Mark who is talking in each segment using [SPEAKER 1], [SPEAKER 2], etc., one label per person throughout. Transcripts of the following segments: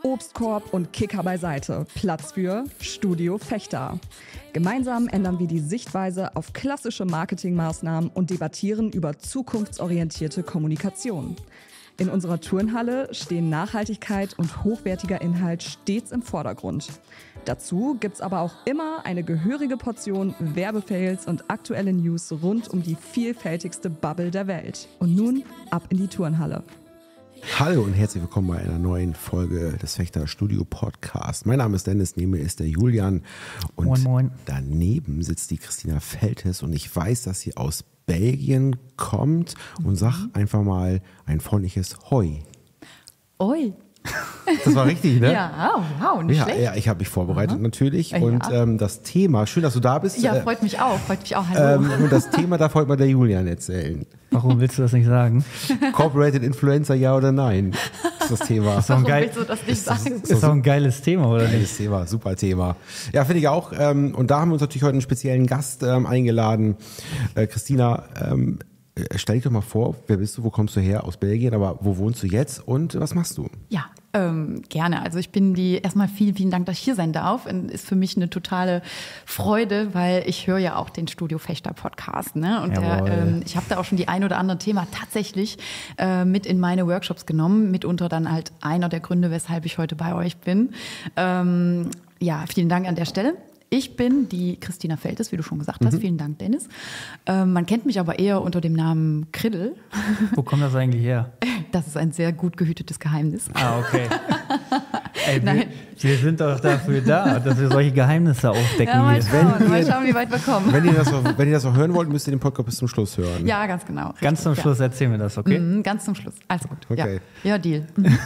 [SPEAKER 1] Obstkorb und Kicker beiseite. Platz für Studio Fechter. Gemeinsam ändern wir die Sichtweise auf klassische Marketingmaßnahmen und debattieren über zukunftsorientierte Kommunikation. In unserer Turnhalle stehen Nachhaltigkeit und hochwertiger Inhalt stets im Vordergrund. Dazu gibt's aber auch immer eine gehörige Portion Werbefails und aktuelle News rund um die vielfältigste Bubble der Welt. Und nun ab in die Turnhalle.
[SPEAKER 2] Hallo und herzlich willkommen bei einer neuen Folge des Fechter Studio Podcast. Mein Name ist Dennis, neben mir ist der Julian und
[SPEAKER 3] moin, moin.
[SPEAKER 2] Daneben sitzt die Christina Feltes und ich weiß, dass sie aus Belgien kommt und sag einfach mal ein freundliches Hoi.
[SPEAKER 4] Oi.
[SPEAKER 2] Das war richtig, ne?
[SPEAKER 4] Ja, wow, nicht schlecht.
[SPEAKER 2] Ja, ich habe mich vorbereitet natürlich und das Thema, schön, dass du da bist.
[SPEAKER 4] Ja, freut mich auch, hallo.
[SPEAKER 2] Und das Thema darf heute mal der Julian erzählen.
[SPEAKER 3] Warum willst du das nicht sagen?
[SPEAKER 2] Corporated Influencer, ja oder nein? Das ist das Thema.
[SPEAKER 4] Warum willst du das nicht sagen?
[SPEAKER 3] Ist doch ein geiles Thema, oder nicht?
[SPEAKER 2] Geiles Thema, super Thema. Ja, finde ich auch. Und da haben wir uns natürlich heute einen speziellen Gast eingeladen. Christina, stell dich doch mal vor, wer bist du, wo kommst du her? Aus Belgien, aber wo wohnst du jetzt und was machst du?
[SPEAKER 4] Ja, gerne. Also ich bin erstmal vielen Dank, dass ich hier sein darf. Und ist für mich eine totale Freude, weil ich höre ja auch den Studio Fechter Podcast. Ne? Und ich habe da auch schon die ein oder andere Thema tatsächlich mit in meine Workshops genommen. Mitunter dann halt einer der Gründe, weshalb ich heute bei euch bin. Vielen Dank an der Stelle. Ich bin die Christina Feltes, wie du schon gesagt hast. Vielen Dank, Dennis. Man kennt mich aber eher unter dem Namen Kriddel.
[SPEAKER 3] Wo kommt das eigentlich her?
[SPEAKER 4] Das ist ein sehr gut gehütetes Geheimnis.
[SPEAKER 3] Ah, okay. Ey, wir sind doch dafür da, dass wir solche Geheimnisse aufdecken.
[SPEAKER 4] Ja, mal schauen, wie weit wir kommen.
[SPEAKER 2] Wenn ihr das noch hören wollt, müsst ihr den Podcast bis zum Schluss hören.
[SPEAKER 4] Ja, ganz genau. Richtig,
[SPEAKER 3] ganz zum Schluss erzählen wir das, okay?
[SPEAKER 4] Ganz zum Schluss. Also gut.
[SPEAKER 2] Okay.
[SPEAKER 4] Ja, Deal.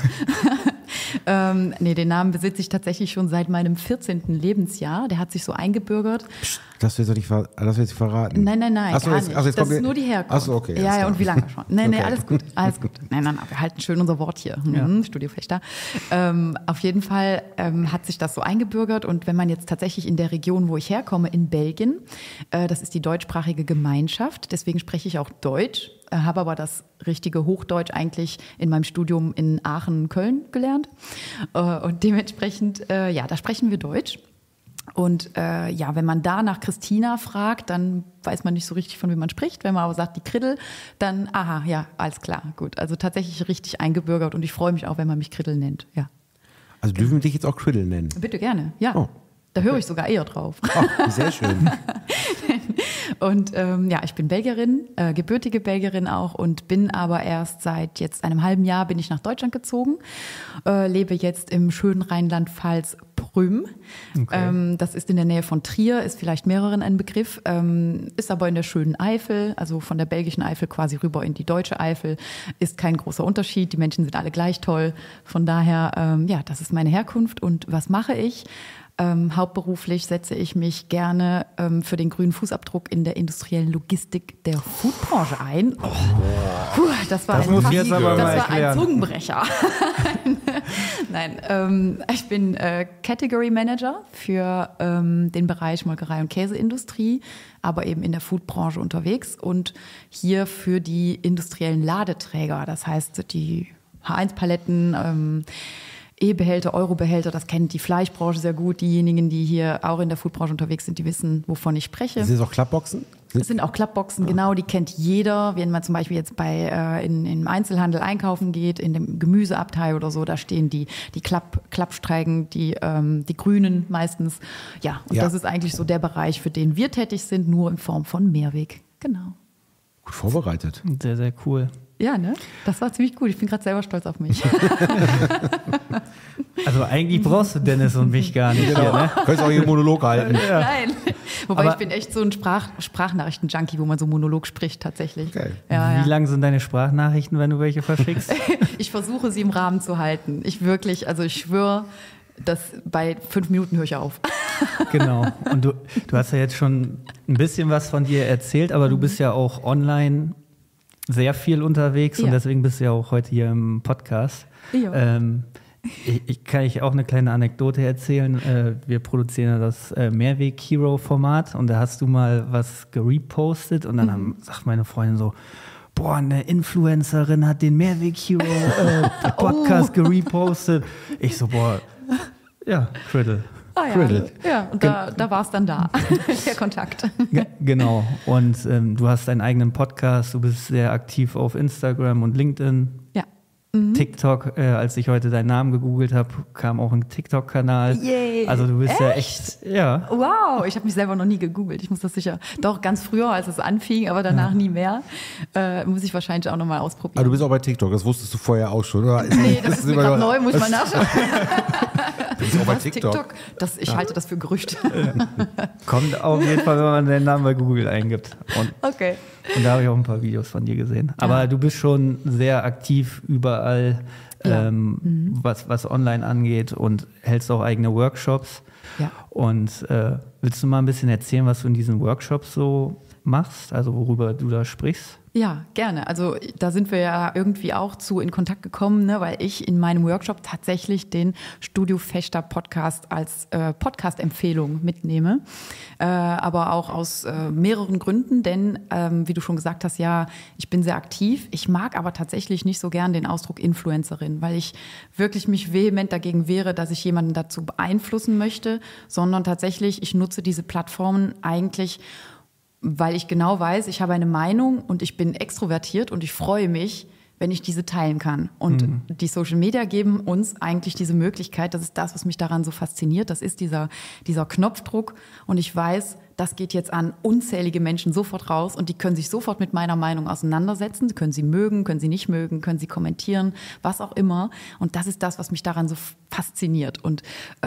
[SPEAKER 4] Den Namen besitze ich tatsächlich schon seit meinem 14. Lebensjahr. Der hat sich so eingebürgert.
[SPEAKER 2] Psst, das willst du nicht verraten.
[SPEAKER 4] Nein,
[SPEAKER 2] Achso,
[SPEAKER 4] gar nicht.
[SPEAKER 2] Jetzt
[SPEAKER 4] das ist nur die Herkunft.
[SPEAKER 2] Achso, okay.
[SPEAKER 4] Ja, und wie lange schon? Nein,
[SPEAKER 2] okay.
[SPEAKER 4] alles gut. Nein, wir halten schön unser Wort hier. Studio Fechter. Auf jeden Fall hat sich das so eingebürgert. Und wenn man jetzt tatsächlich in der Region, wo ich herkomme, in Belgien, das ist die deutschsprachige Gemeinschaft, deswegen spreche ich auch Deutsch, habe aber das richtige Hochdeutsch eigentlich in meinem Studium in Aachen, Köln gelernt. Und dementsprechend, da sprechen wir Deutsch. Und wenn man da nach Christina fragt, dann weiß man nicht so richtig, von wem man spricht. Wenn man aber sagt, die Kriddel, dann, aha, ja, alles klar, gut. Also tatsächlich richtig eingebürgert und ich freue mich auch, wenn man mich Kriddel nennt, ja.
[SPEAKER 2] Also dürfen wir dich jetzt auch Kriddel nennen?
[SPEAKER 4] Bitte gerne, ja.
[SPEAKER 2] Oh.
[SPEAKER 4] Da höre ich sogar eher drauf.
[SPEAKER 2] Oh, sehr schön.
[SPEAKER 4] Und ich bin Belgierin, gebürtige Belgierin auch und bin aber erst seit jetzt einem halben Jahr bin ich nach Deutschland gezogen, lebe jetzt im schönen Rheinland-Pfalz Prüm.
[SPEAKER 3] Okay.
[SPEAKER 4] Das ist in der Nähe von Trier, ist vielleicht mehreren ein Begriff, ist aber in der schönen Eifel, also von der belgischen Eifel quasi rüber in die deutsche Eifel, ist kein großer Unterschied, die Menschen sind alle gleich toll. Von daher, das ist meine Herkunft und was mache ich? Hauptberuflich setze ich mich gerne für den grünen Fußabdruck in der industriellen Logistik der Foodbranche ein. Das war ein Zungenbrecher. Nein, ich bin Category Manager für den Bereich Molkerei und Käseindustrie, aber eben in der Foodbranche unterwegs und hier für die industriellen Ladeträger, das heißt die H1-Paletten, E-Behälter, Euro-Behälter, das kennt die Fleischbranche sehr gut. Diejenigen, die hier auch in der Foodbranche unterwegs sind, die wissen, wovon ich spreche.
[SPEAKER 2] Sind das auch Klappboxen?
[SPEAKER 4] Es sind auch Klappboxen, genau, die kennt jeder. Wenn man zum Beispiel jetzt im Einzelhandel einkaufen geht, in dem Gemüseabteil oder so, da stehen die Klappstreiken, die Grünen meistens. Ja, und das ist eigentlich so der Bereich, für den wir tätig sind, nur in Form von Mehrweg. Genau.
[SPEAKER 2] Gut vorbereitet.
[SPEAKER 3] Sehr, sehr cool.
[SPEAKER 4] Ja, ne? Das war ziemlich gut. Ich bin gerade selber stolz auf mich.
[SPEAKER 3] Also eigentlich brauchst du Dennis und mich gar nicht.
[SPEAKER 2] Genau.
[SPEAKER 3] Hier, ne?
[SPEAKER 2] Könntest auch hier Monolog halten.
[SPEAKER 4] Ja. Nein. Wobei ich bin echt so ein Sprachnachrichten-Junkie, wo man so Monolog spricht tatsächlich.
[SPEAKER 2] Okay.
[SPEAKER 3] Ja. Wie lang sind deine Sprachnachrichten, wenn du welche verschickst?
[SPEAKER 4] Ich versuche sie im Rahmen zu halten. Ich schwöre, dass bei 5 Minuten höre ich auf.
[SPEAKER 3] Genau. Und du hast ja jetzt schon ein bisschen was von dir erzählt, aber du bist ja auch online sehr viel unterwegs und deswegen bist du ja auch heute hier im Podcast.
[SPEAKER 4] Ja.
[SPEAKER 3] Ich kann euch auch eine kleine Anekdote erzählen. Wir produzieren das Mehrweg-Hero-Format und da hast du mal was gerepostet und dann sagt meine Freundin so, boah, eine Influencerin hat den Mehrweg Hero Podcast gerepostet. Ich so, boah, ja, Criddle.
[SPEAKER 4] Ah, ja, und da war es dann da, der Kontakt.
[SPEAKER 3] Genau, und du hast deinen eigenen Podcast, du bist sehr aktiv auf Instagram und LinkedIn.
[SPEAKER 4] Ja.
[SPEAKER 3] TikTok, als ich heute deinen Namen gegoogelt habe, kam auch ein TikTok-Kanal.
[SPEAKER 4] Yay.
[SPEAKER 3] Also du bist ja echt, ja.
[SPEAKER 4] Wow, ich habe mich selber noch nie gegoogelt. Ich muss das sicher, doch ganz früher, als es anfing, aber danach nie mehr. Muss ich wahrscheinlich auch nochmal ausprobieren.
[SPEAKER 2] Aber du bist auch bei TikTok, das wusstest du vorher auch schon, oder?
[SPEAKER 4] Nee, das ist mir gerade neu, muss ich mal nachschauen.
[SPEAKER 2] Du bist auch bei TikTok.
[SPEAKER 4] Ich halte das für Gerücht.
[SPEAKER 3] Kommt auf jeden Fall, wenn man deinen Namen bei Google eingibt.
[SPEAKER 4] Okay.
[SPEAKER 3] Und da habe ich auch ein paar Videos von dir gesehen. Aber du bist schon sehr aktiv überall, was online angeht und hältst auch eigene Workshops.
[SPEAKER 4] Ja.
[SPEAKER 3] Und willst du mal ein bisschen erzählen, was du in diesen Workshops so machst, also worüber du da sprichst?
[SPEAKER 4] Ja, gerne. Also da sind wir ja irgendwie auch in Kontakt gekommen, ne, weil ich in meinem Workshop tatsächlich den Studio Fechter Podcast als Podcast-Empfehlung mitnehme. Aber auch aus mehreren Gründen, denn wie du schon gesagt hast, ja, ich bin sehr aktiv. Ich mag aber tatsächlich nicht so gern den Ausdruck Influencerin, weil ich wirklich mich vehement dagegen wehre, dass ich jemanden dazu beeinflussen möchte, sondern tatsächlich, ich nutze diese Plattformen eigentlich, weil ich genau weiß, ich habe eine Meinung und ich bin extrovertiert und ich freue mich, wenn ich diese teilen kann. Und die Social Media geben uns eigentlich diese Möglichkeit, das ist das, was mich daran so fasziniert, das ist dieser Knopfdruck und ich weiß, das geht jetzt an unzählige Menschen sofort raus und die können sich sofort mit meiner Meinung auseinandersetzen, können sie mögen, können sie nicht mögen, können sie kommentieren, was auch immer. Und das ist das, was mich daran so fasziniert. Und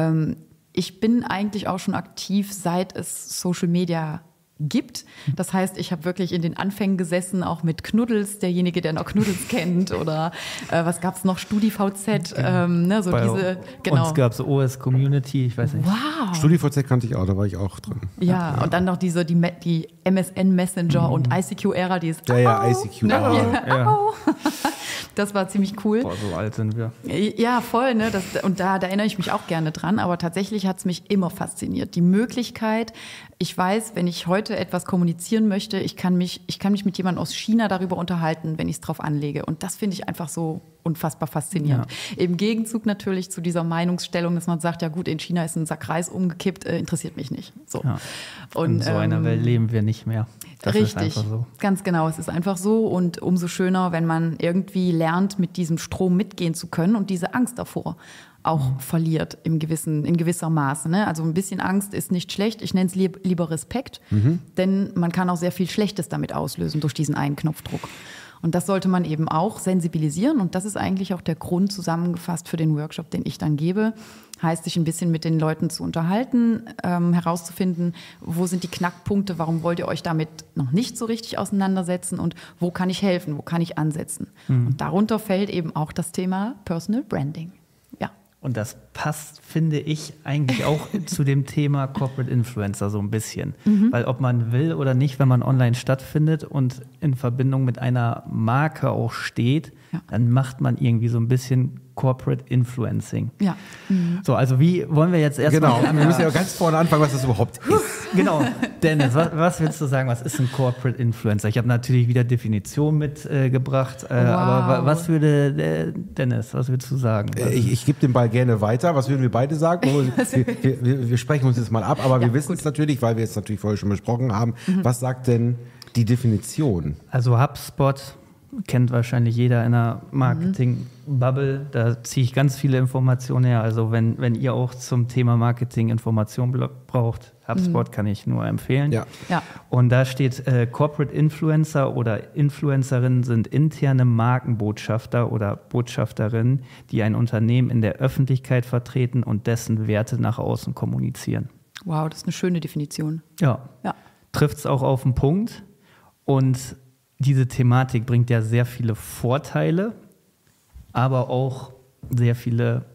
[SPEAKER 4] ich bin eigentlich auch schon aktiv, seit es Social Media gibt. Das heißt, ich habe wirklich in den Anfängen gesessen, auch mit Knuddels, derjenige, der noch Knuddels kennt, oder was gab es noch, StudiVZ, ne, so
[SPEAKER 3] Bei
[SPEAKER 4] diese, genau.
[SPEAKER 3] Uns gab es OS Community, ich weiß nicht.
[SPEAKER 4] Wow.
[SPEAKER 2] StudiVZ kannte ich auch, da war ich auch drin.
[SPEAKER 4] Ja, und dann noch die MSN Messenger und ICQ-Ära, die ist
[SPEAKER 2] ICQ.
[SPEAKER 3] Ja.
[SPEAKER 4] Das war ziemlich cool.
[SPEAKER 3] Boah, so alt sind wir.
[SPEAKER 4] Ja, voll, ne? Und da erinnere ich mich auch gerne dran, aber tatsächlich hat es mich immer fasziniert. Die Möglichkeit, ich weiß, wenn ich heute etwas kommunizieren möchte, ich kann mich mit jemandem aus China darüber unterhalten, wenn ich es drauf anlege. Und das finde ich einfach so unfassbar faszinierend. Ja. Im Gegenzug natürlich zu dieser Meinungsstellung, dass man sagt, ja gut, in China ist ein Sack Reis umgekippt, interessiert mich nicht. So.
[SPEAKER 3] Ja. Und in so einer Welt leben wir nicht mehr. Das
[SPEAKER 4] richtig,
[SPEAKER 3] ist einfach so.
[SPEAKER 4] Ganz genau, es ist einfach so und umso schöner, wenn man irgendwie lernt, mit diesem Strom mitgehen zu können und diese Angst davor auch verliert in gewisser Maße. Ne? Also ein bisschen Angst ist nicht schlecht, ich nenne es lieber Respekt, denn man kann auch sehr viel Schlechtes damit auslösen durch diesen einen Knopfdruck. Und das sollte man eben auch sensibilisieren und das ist eigentlich auch der Grund zusammengefasst für den Workshop, den ich dann gebe. Heißt, sich ein bisschen mit den Leuten zu unterhalten, herauszufinden, wo sind die Knackpunkte, warum wollt ihr euch damit noch nicht so richtig auseinandersetzen und wo kann ich helfen, wo kann ich ansetzen. Und darunter fällt eben auch das Thema Personal Branding. Ja.
[SPEAKER 3] Und das passt, finde ich, eigentlich auch zu dem Thema Corporate Influencer so ein bisschen. Weil ob man will oder nicht, wenn man online stattfindet und in Verbindung mit einer Marke auch steht, dann macht man irgendwie so ein bisschen Corporate Influencing.
[SPEAKER 4] Ja.
[SPEAKER 3] So, also wie wollen wir jetzt erstmal...
[SPEAKER 2] Genau, wir müssen ja ganz vorne anfangen, was das überhaupt ist.
[SPEAKER 3] Genau. Dennis, was willst du sagen, was ist ein Corporate Influencer? Ich habe natürlich wieder Definition mitgebracht, aber was würde Dennis, was würdest du sagen?
[SPEAKER 2] Ich gebe den Ball gerne weiter. Was würden wir beide sagen? Wir sprechen uns jetzt mal ab, aber wir wissen es natürlich, weil wir es natürlich vorher schon besprochen haben. Was sagt denn die Definition?
[SPEAKER 3] Also HubSpot kennt wahrscheinlich jeder in der Marketing-Bubble. Da ziehe ich ganz viele Informationen her. Also wenn ihr auch zum Thema Marketing Informationen braucht, HubSpot kann ich nur empfehlen.
[SPEAKER 4] Ja.
[SPEAKER 3] Und da steht, Corporate Influencer oder Influencerinnen sind interne Markenbotschafter oder Botschafterinnen, die ein Unternehmen in der Öffentlichkeit vertreten und dessen Werte nach außen kommunizieren.
[SPEAKER 4] Wow, das ist eine schöne Definition.
[SPEAKER 3] Ja. Trifft es auch auf den Punkt. Und diese Thematik bringt ja sehr viele Vorteile, aber auch sehr viele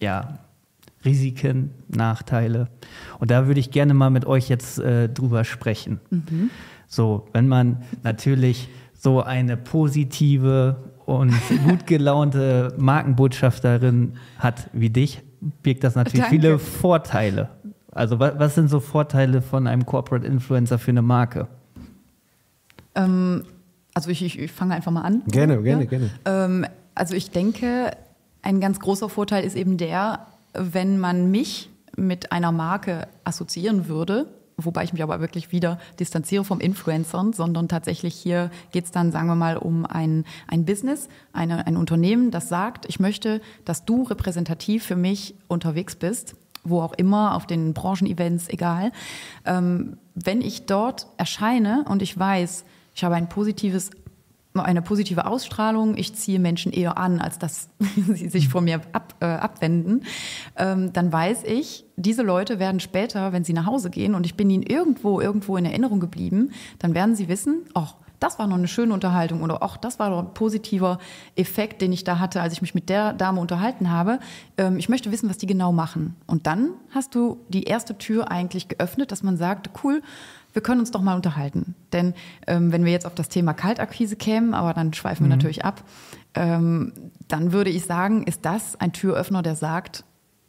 [SPEAKER 3] Risiken, Nachteile. Und da würde ich gerne mal mit euch jetzt drüber sprechen. So, wenn man natürlich so eine positive und gut gelaunte Markenbotschafterin hat wie dich, birgt das natürlich viele Vorteile. Also was sind so Vorteile von einem Corporate Influencer für eine Marke?
[SPEAKER 4] Also ich fange einfach mal an.
[SPEAKER 2] Gerne.
[SPEAKER 4] Also ich denke, ein ganz großer Vorteil ist eben der, wenn man mich mit einer Marke assoziieren würde, wobei ich mich aber wirklich wieder distanziere vom Influencern, sondern tatsächlich hier geht es dann, sagen wir mal, um ein Business, ein Unternehmen, das sagt, ich möchte, dass du repräsentativ für mich unterwegs bist, wo auch immer, auf den Branchenevents, egal. Wenn ich dort erscheine und ich weiß, ich habe eine positive Ausstrahlung, ich ziehe Menschen eher an, als dass sie sich von mir abwenden, dann weiß ich, diese Leute werden später, wenn sie nach Hause gehen und ich bin ihnen irgendwo in Erinnerung geblieben, dann werden sie wissen, ach, das war noch eine schöne Unterhaltung oder ach, das war doch ein positiver Effekt, den ich da hatte, als ich mich mit der Dame unterhalten habe. Ich möchte wissen, was die genau machen. Und dann hast du die erste Tür eigentlich geöffnet, dass man sagt, cool, wir können uns doch mal unterhalten. Denn wenn wir jetzt auf das Thema Kaltakquise kämen, aber dann schweifen wir natürlich ab, dann würde ich sagen, ist das ein Türöffner, der sagt,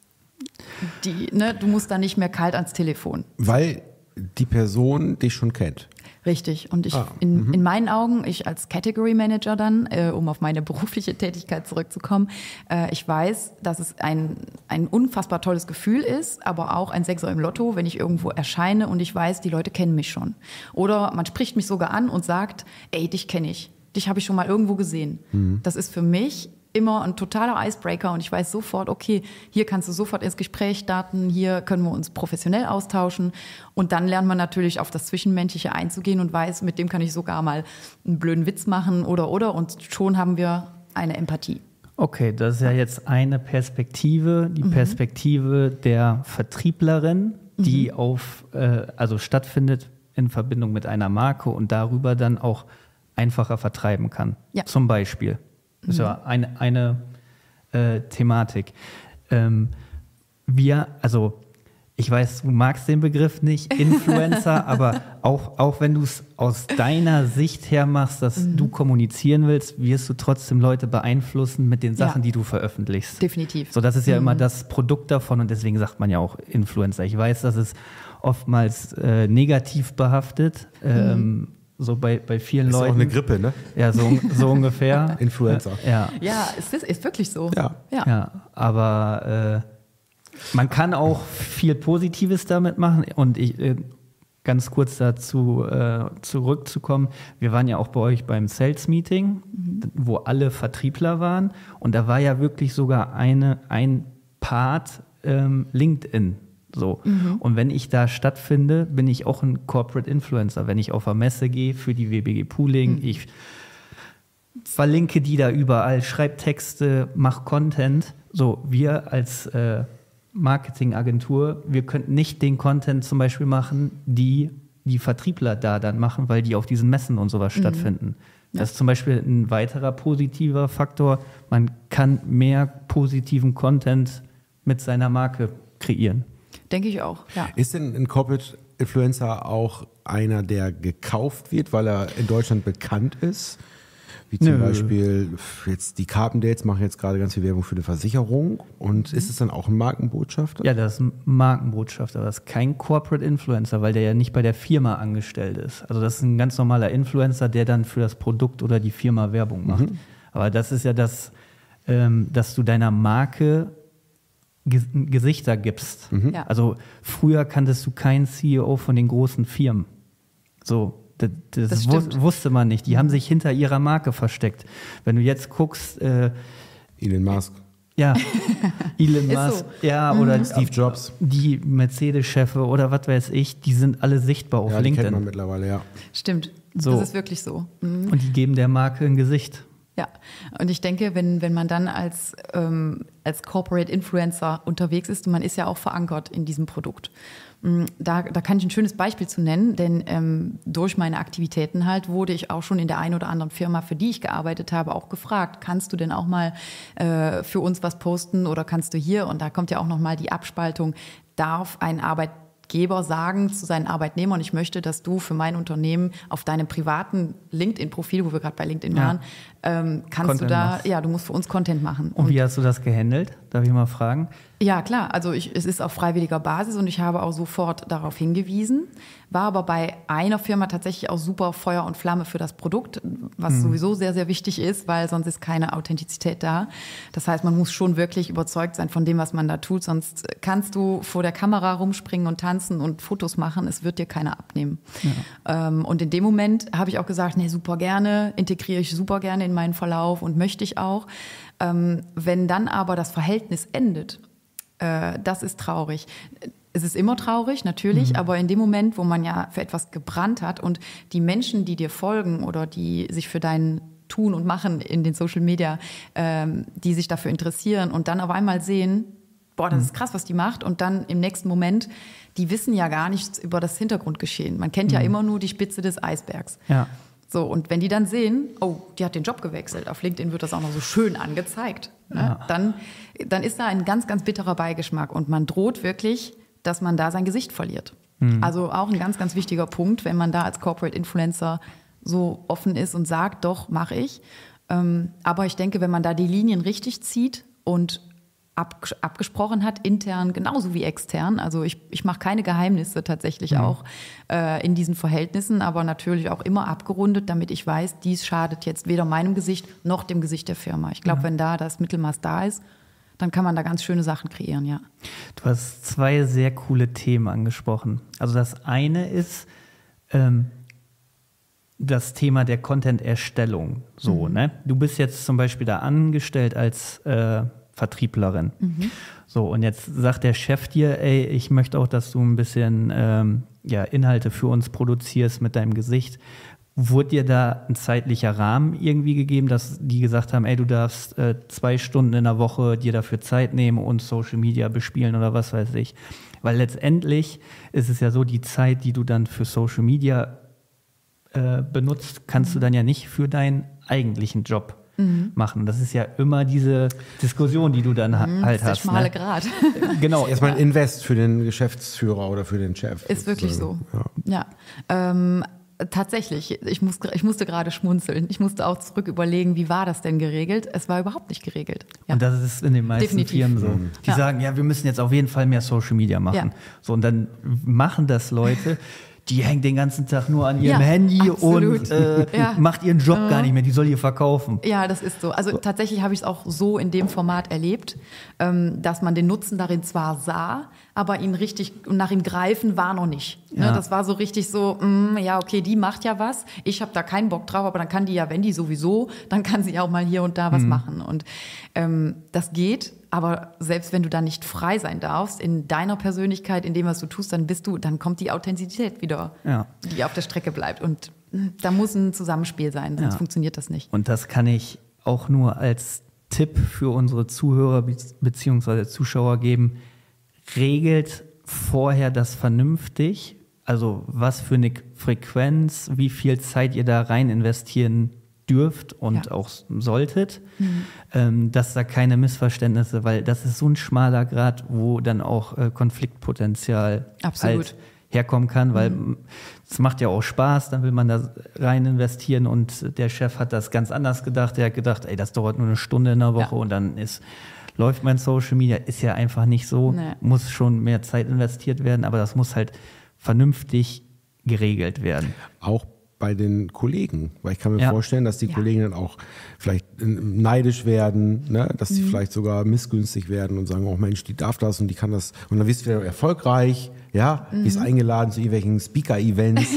[SPEAKER 4] du musst da nicht mehr kalt ans Telefon.
[SPEAKER 2] Weil die Person dich schon kennt.
[SPEAKER 4] Richtig. Und in meinen Augen, ich als Category Manager dann, um auf meine berufliche Tätigkeit zurückzukommen, ich weiß, dass es ein unfassbar tolles Gefühl ist, aber auch ein Sechser im Lotto, wenn ich irgendwo erscheine und ich weiß, die Leute kennen mich schon. Oder man spricht mich sogar an und sagt, ey, dich kenne ich. Dich habe ich schon mal irgendwo gesehen. Das ist für mich immer ein totaler Icebreaker und ich weiß sofort, okay, hier kannst du sofort ins Gespräch starten, hier können wir uns professionell austauschen und dann lernt man natürlich auf das Zwischenmenschliche einzugehen und weiß, mit dem kann ich sogar mal einen blöden Witz machen oder und schon haben wir eine Empathie.
[SPEAKER 3] Okay, das ist ja jetzt eine Perspektive, die Perspektive der Vertrieblerin, die also stattfindet in Verbindung mit einer Marke und darüber dann auch einfacher vertreiben kann. Ja. Zum Beispiel. Das ist ja eine Thematik. Ich weiß, du magst den Begriff nicht, Influencer, aber auch wenn du es aus deiner Sicht her machst, dass du kommunizieren willst, wirst du trotzdem Leute beeinflussen mit den Sachen, die du veröffentlichst.
[SPEAKER 4] Definitiv.
[SPEAKER 3] So, das ist ja immer das Produkt davon und deswegen sagt man ja auch Influencer. Ich weiß, dass es oftmals negativ behaftet so bei vielen Leuten.
[SPEAKER 2] Ist auch eine Grippe, ne?
[SPEAKER 3] Ja, so ungefähr.
[SPEAKER 2] Influencer.
[SPEAKER 4] Ja, es ist wirklich so.
[SPEAKER 3] Ja, aber man kann auch viel Positives damit machen. Und ganz kurz dazu zurückzukommen, wir waren ja auch bei euch beim Sales Meeting, wo alle Vertriebler waren. Und da war ja wirklich sogar ein Part LinkedIn. So. Und wenn ich da stattfinde, bin ich auch ein Corporate Influencer. Wenn ich auf eine Messe gehe für die WBG Pooling, ich verlinke die da überall, schreibe Texte, mache Content. So, wir als Marketingagentur, wir könnten nicht den Content zum Beispiel machen, die Vertriebler da dann machen, weil die auf diesen Messen und sowas stattfinden. Ja. Das ist zum Beispiel ein weiterer positiver Faktor. Man kann mehr positiven Content mit seiner Marke kreieren.
[SPEAKER 4] Denke ich auch, ja.
[SPEAKER 2] Ist denn ein Corporate Influencer auch einer, der gekauft wird, weil er in Deutschland bekannt ist? Wie zum Beispiel jetzt die Carpendates machen jetzt gerade ganz viel Werbung für eine Versicherung. Und ist es dann auch ein Markenbotschafter?
[SPEAKER 3] Ja, das ist ein Markenbotschafter. Das ist kein Corporate Influencer, weil der ja nicht bei der Firma angestellt ist. Also das ist ein ganz normaler Influencer, der dann für das Produkt oder die Firma Werbung macht. Aber das ist ja das, dass du deiner Marke Gesichter gibst. Ja. Also früher kanntest du keinen CEO von den großen Firmen. So, das wusste man nicht. Die haben sich hinter ihrer Marke versteckt. Wenn du jetzt guckst,
[SPEAKER 2] Elon Musk.
[SPEAKER 3] Ja, Elon Musk,
[SPEAKER 4] so.
[SPEAKER 3] Ja, oder
[SPEAKER 2] Steve Jobs.
[SPEAKER 3] Die Mercedes-Chefe oder was weiß ich, die sind alle sichtbar auf LinkedIn.
[SPEAKER 2] Kennt man mittlerweile, ja.
[SPEAKER 4] Stimmt,
[SPEAKER 3] so.
[SPEAKER 4] Das ist wirklich so.
[SPEAKER 3] Und die geben der Marke ein Gesicht.
[SPEAKER 4] Ja, und ich denke, wenn man dann als Corporate Influencer unterwegs ist, und man ist ja auch verankert in diesem Produkt. Da kann ich ein schönes Beispiel zu nennen, denn durch meine Aktivitäten halt wurde ich auch schon in der einen oder anderen Firma, für die ich gearbeitet habe, auch gefragt, kannst du denn auch mal für uns was posten oder kannst du hier? Und da kommt ja auch nochmal die Abspaltung, darf ein Arbeitgeber sagen zu seinen Arbeitnehmern, ich möchte, dass du für mein Unternehmen auf deinem privaten LinkedIn-Profil, wo wir gerade bei LinkedIn waren, kannst Content du da, machst. Ja, du musst für uns Content machen.
[SPEAKER 3] Und wie hast du das gehandelt? Darf ich mal fragen?
[SPEAKER 4] Ja, klar. Also es ist auf freiwilliger Basis und ich habe auch sofort darauf hingewiesen. War aber bei einer Firma tatsächlich auch super Feuer und Flamme für das Produkt, was sowieso sehr, sehr wichtig ist, weil sonst ist keine Authentizität da. Das heißt, man muss schon wirklich überzeugt sein von dem, was man da tut. Sonst kannst du vor der Kamera rumspringen und tanzen und Fotos machen. Es wird dir keiner abnehmen. Ja. Und in dem Moment habe ich auch gesagt, nee, super gerne, integriere ich super gerne in meinen Verlauf und möchte ich auch. Wenn dann aber das Verhältnis endet, das ist traurig. Es ist immer traurig, natürlich, aber in dem Moment, wo man ja für etwas gebrannt hat und die Menschen, die dir folgen oder die sich für dein Tun und Machen in den Social Media, die sich dafür interessieren und dann auf einmal sehen, boah, das ist krass, was die macht, und dann im nächsten Moment, die wissen ja gar nichts über das Hintergrundgeschehen. Man kennt ja immer nur die Spitze des Eisbergs.
[SPEAKER 3] Ja.
[SPEAKER 4] So, und wenn die dann sehen, oh, die hat den Job gewechselt, auf LinkedIn wird das auch noch so schön angezeigt, ne? Dann ist da ein ganz, ganz bitterer Beigeschmack und man droht wirklich, dass man da sein Gesicht verliert. Also auch ein ganz, ganz wichtiger Punkt, wenn man da als Corporate Influencer so offen ist und sagt, doch, mache ich. Aber ich denke, wenn man da die Linien richtig zieht und abgesprochen hat, intern genauso wie extern. Also ich mache keine Geheimnisse tatsächlich auch in diesen Verhältnissen, aber natürlich auch immer abgerundet, damit ich weiß, dies schadet jetzt weder meinem Gesicht noch dem Gesicht der Firma. Ich glaube, wenn da das Mittelmaß da ist, dann kann man da ganz schöne Sachen kreieren, ja.
[SPEAKER 3] Du hast 2 sehr coole Themen angesprochen. Also das eine ist das Thema der Content-Erstellung. So, ne? Du bist jetzt zum Beispiel da angestellt als Vertrieblerin. So, und jetzt sagt der Chef dir, ey, ich möchte auch, dass du ein bisschen Inhalte für uns produzierst mit deinem Gesicht. Wurde dir da ein zeitlicher Rahmen irgendwie gegeben, dass die gesagt haben, ey, du darfst 2 Stunden in der Woche dir dafür Zeit nehmen und Social Media bespielen oder was weiß ich? Weil letztendlich ist es ja so, die Zeit, die du dann für Social Media benutzt, kannst du dann ja nicht für deinen eigentlichen Job machen. Das ist ja immer diese Diskussion, die du dann halt hast.
[SPEAKER 4] Der schmale
[SPEAKER 3] ne?
[SPEAKER 4] Grat.
[SPEAKER 2] Genau, erstmal ein Invest für den Geschäftsführer oder für den Chef.
[SPEAKER 4] Ist wirklich so. Ja. Tatsächlich, ich musste gerade schmunzeln. Ich musste auch zurück überlegen, wie war das denn geregelt? Es war überhaupt nicht geregelt. Ja.
[SPEAKER 3] Und das ist in den meisten Firmen so. Die sagen, ja, wir müssen jetzt auf jeden Fall mehr Social Media machen. Ja. So, und dann machen das Leute, die hängt den ganzen Tag nur an ihrem Handy und macht ihren Job gar nicht mehr. Die soll hier verkaufen.
[SPEAKER 4] Ja, das ist so. Also tatsächlich habe ich es auch so in dem Format erlebt, dass man den Nutzen darin zwar sah, aber ihn richtig nach ihm greifen war noch nicht. Ja. Ne, das war so richtig so, ja, okay, die macht ja was. Ich habe da keinen Bock drauf, aber dann kann die ja, wenn die sowieso, dann kann sie auch mal hier und da was machen. Und das geht. Aber selbst wenn du da nicht frei sein darfst in deiner Persönlichkeit, in dem, was du tust, dann kommt die Authentizität wieder, die auf der Strecke bleibt. Und da muss ein Zusammenspiel sein, sonst funktioniert das nicht.
[SPEAKER 3] Und das kann ich auch nur als Tipp für unsere Zuhörer bzw. Zuschauer geben. Regelt vorher das vernünftig. Also was für eine Frequenz, wie viel Zeit ihr da rein investieren dürft und auch solltet, dass da keine Missverständnisse, weil das ist so ein schmaler Grat, wo dann auch Konfliktpotenzial halt herkommen kann, weil es macht ja auch Spaß, dann will man da rein investieren und der Chef hat das ganz anders gedacht, der hat gedacht, ey, das dauert nur eine Stunde in der Woche und dann läuft mein Social Media, ist ja einfach nicht so, muss schon mehr Zeit investiert werden, aber das muss halt vernünftig geregelt werden.
[SPEAKER 2] Auch bei den Kollegen, weil ich kann mir vorstellen, dass die Kollegen dann auch vielleicht neidisch werden, ne? Dass sie vielleicht sogar missgünstig werden und sagen, oh Mensch, die darf das und die kann das und dann wirst du wieder erfolgreich, die ist eingeladen zu irgendwelchen Speaker-Events.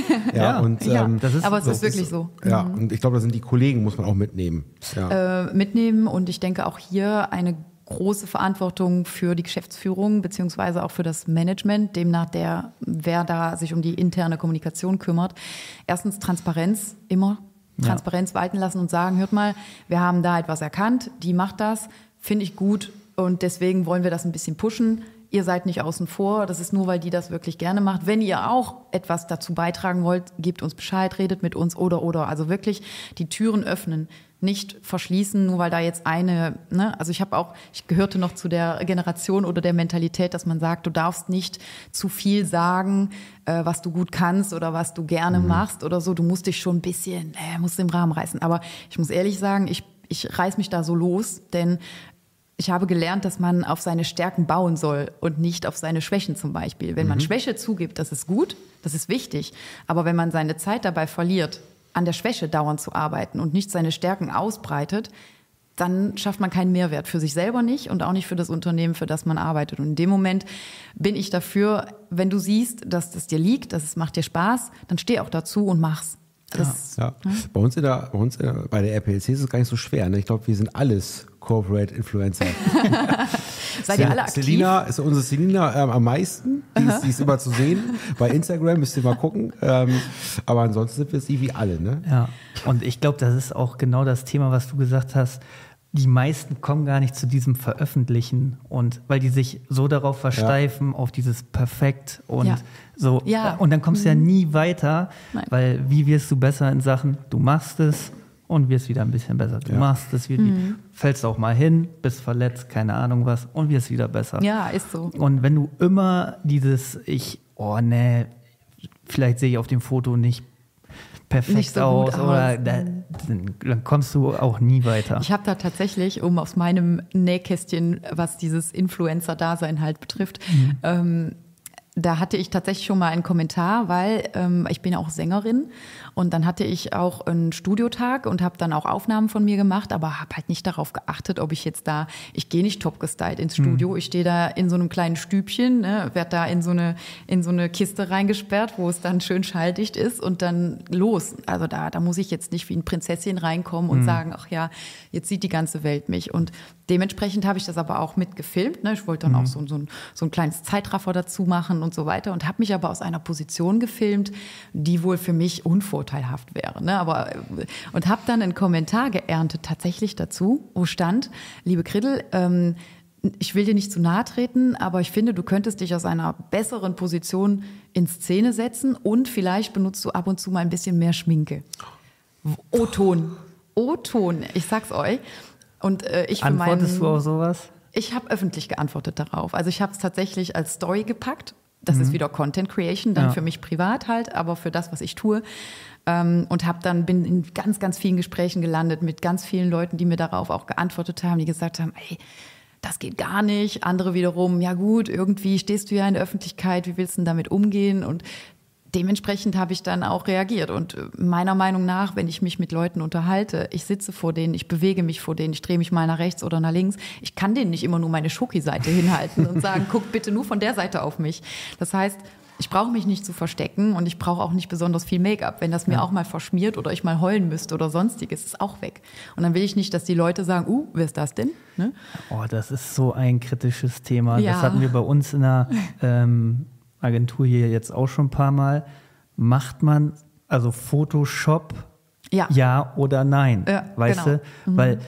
[SPEAKER 4] Aber es ist wirklich so.
[SPEAKER 2] Ja, und ich glaube, da sind die Kollegen, muss man auch mitnehmen. Ja.
[SPEAKER 4] Mitnehmen und ich denke auch hier eine große Verantwortung für die Geschäftsführung beziehungsweise auch für das Management, demnach wer da sich um die interne Kommunikation kümmert. Erstens Transparenz, immer Transparenz walten lassen und sagen, hört mal, wir haben da etwas erkannt, die macht das, finde ich gut und deswegen wollen wir das ein bisschen pushen. Ihr seid nicht außen vor, das ist nur, weil die das wirklich gerne macht. Wenn ihr auch etwas dazu beitragen wollt, gebt uns Bescheid, redet mit uns oder. Also wirklich die Türen öffnen, nicht verschließen, nur weil da jetzt also ich gehörte noch zu der Generation oder der Mentalität, dass man sagt, du darfst nicht zu viel sagen, was du gut kannst oder was du gerne machst oder so. Du musst dich schon ein bisschen, musst im Rahmen reißen. Aber ich muss ehrlich sagen, ich reiß mich da so los, denn ich habe gelernt, dass man auf seine Stärken bauen soll und nicht auf seine Schwächen zum Beispiel. Wenn man Schwäche zugibt, das ist gut, das ist wichtig. Aber wenn man seine Zeit dabei verliert, an der Schwäche dauernd zu arbeiten und nicht seine Stärken ausbreitet, dann schafft man keinen Mehrwert für sich selber nicht und auch nicht für das Unternehmen, für das man arbeitet. Und in dem Moment bin ich dafür, wenn du siehst, dass das dir liegt, dass es macht dir Spaß, dann steh auch dazu und mach's.
[SPEAKER 2] Ja. Bei uns bei der RPLC ist es gar nicht so schwer. Ne? Ich glaube, wir sind alles Corporate Influencer.
[SPEAKER 4] Seid ihr alle aktiv?
[SPEAKER 2] Unsere Selina am meisten. Die ist immer zu sehen. Bei Instagram müsst ihr mal gucken. Aber ansonsten sind wir es irgendwie alle. Ne?
[SPEAKER 3] Ja, und ich glaube, das ist auch genau das Thema, was du gesagt hast. Die meisten kommen gar nicht zu diesem Veröffentlichen und weil die sich so darauf versteifen, auf dieses Perfekt und so. Ja. Und dann kommst du ja nie weiter, weil wie wirst du besser in Sachen, du machst es und wirst wieder ein bisschen besser. Du machst es, fällst auch mal hin, bist verletzt, keine Ahnung was und wirst wieder besser.
[SPEAKER 4] Ja, ist so.
[SPEAKER 3] Und wenn du immer vielleicht sehe ich auf dem Foto nicht perfekt
[SPEAKER 4] nicht so
[SPEAKER 3] aus
[SPEAKER 4] gut
[SPEAKER 3] oder dann kommst du auch nie weiter.
[SPEAKER 4] Ich habe da tatsächlich, um aus meinem Nähkästchen, was dieses Influencer-Dasein halt betrifft, da hatte ich tatsächlich schon mal einen Kommentar, weil ich bin ja auch Sängerin und dann hatte ich auch einen Studiotag und habe dann auch Aufnahmen von mir gemacht, aber habe halt nicht darauf geachtet, ob ich gehe nicht top gestylt ins Studio, ich stehe da in so einem kleinen Stübchen, ne, werde da in so eine Kiste reingesperrt, wo es dann schön schalldicht ist und dann los. Also da muss ich jetzt nicht wie ein Prinzesschen reinkommen und sagen, ach ja, jetzt sieht die ganze Welt mich. Und dementsprechend habe ich das aber auch mitgefilmt. Ne? Ich wollte dann auch so ein kleines Zeitraffer dazu machen und so weiter und habe mich aber aus einer Position gefilmt, die wohl für mich unvorteilhaft wäre. Ne? Und habe dann einen Kommentar geerntet tatsächlich dazu, wo stand, liebe Kriddel, ich will dir nicht zu nahe treten, aber ich finde, du könntest dich aus einer besseren Position in Szene setzen und vielleicht benutzt du ab und zu mal ein bisschen mehr Schminke. O-Ton, ich sag's euch. Und
[SPEAKER 3] Antwortest du auf sowas?
[SPEAKER 4] Ich habe öffentlich geantwortet darauf. Also ich habe es tatsächlich als Story gepackt. Das ist wieder Content Creation, dann für mich privat halt, aber für das, was ich tue. Und bin in ganz, ganz vielen Gesprächen gelandet mit ganz vielen Leuten, die mir darauf auch geantwortet haben, die gesagt haben, ey, das geht gar nicht. Andere wiederum, ja gut, irgendwie stehst du ja in der Öffentlichkeit, wie willst du denn damit umgehen? Und dementsprechend habe ich dann auch reagiert. Und meiner Meinung nach, wenn ich mich mit Leuten unterhalte, ich sitze vor denen, ich bewege mich vor denen, ich drehe mich mal nach rechts oder nach links. Ich kann denen nicht immer nur meine Schoki-Seite hinhalten und sagen, guck bitte nur von der Seite auf mich. Das heißt, ich brauche mich nicht zu verstecken und ich brauche auch nicht besonders viel Make-up. Wenn das mir auch mal verschmiert oder ich mal heulen müsste oder sonstiges, ist auch weg. Und dann will ich nicht, dass die Leute sagen, wer ist das denn? Ne?
[SPEAKER 3] Oh, das ist so ein kritisches Thema.
[SPEAKER 4] Ja.
[SPEAKER 3] Das hatten wir bei uns in der Agentur hier jetzt auch schon ein paar Mal. Macht man also Photoshop ja oder nein? Ja, weißt du? Weil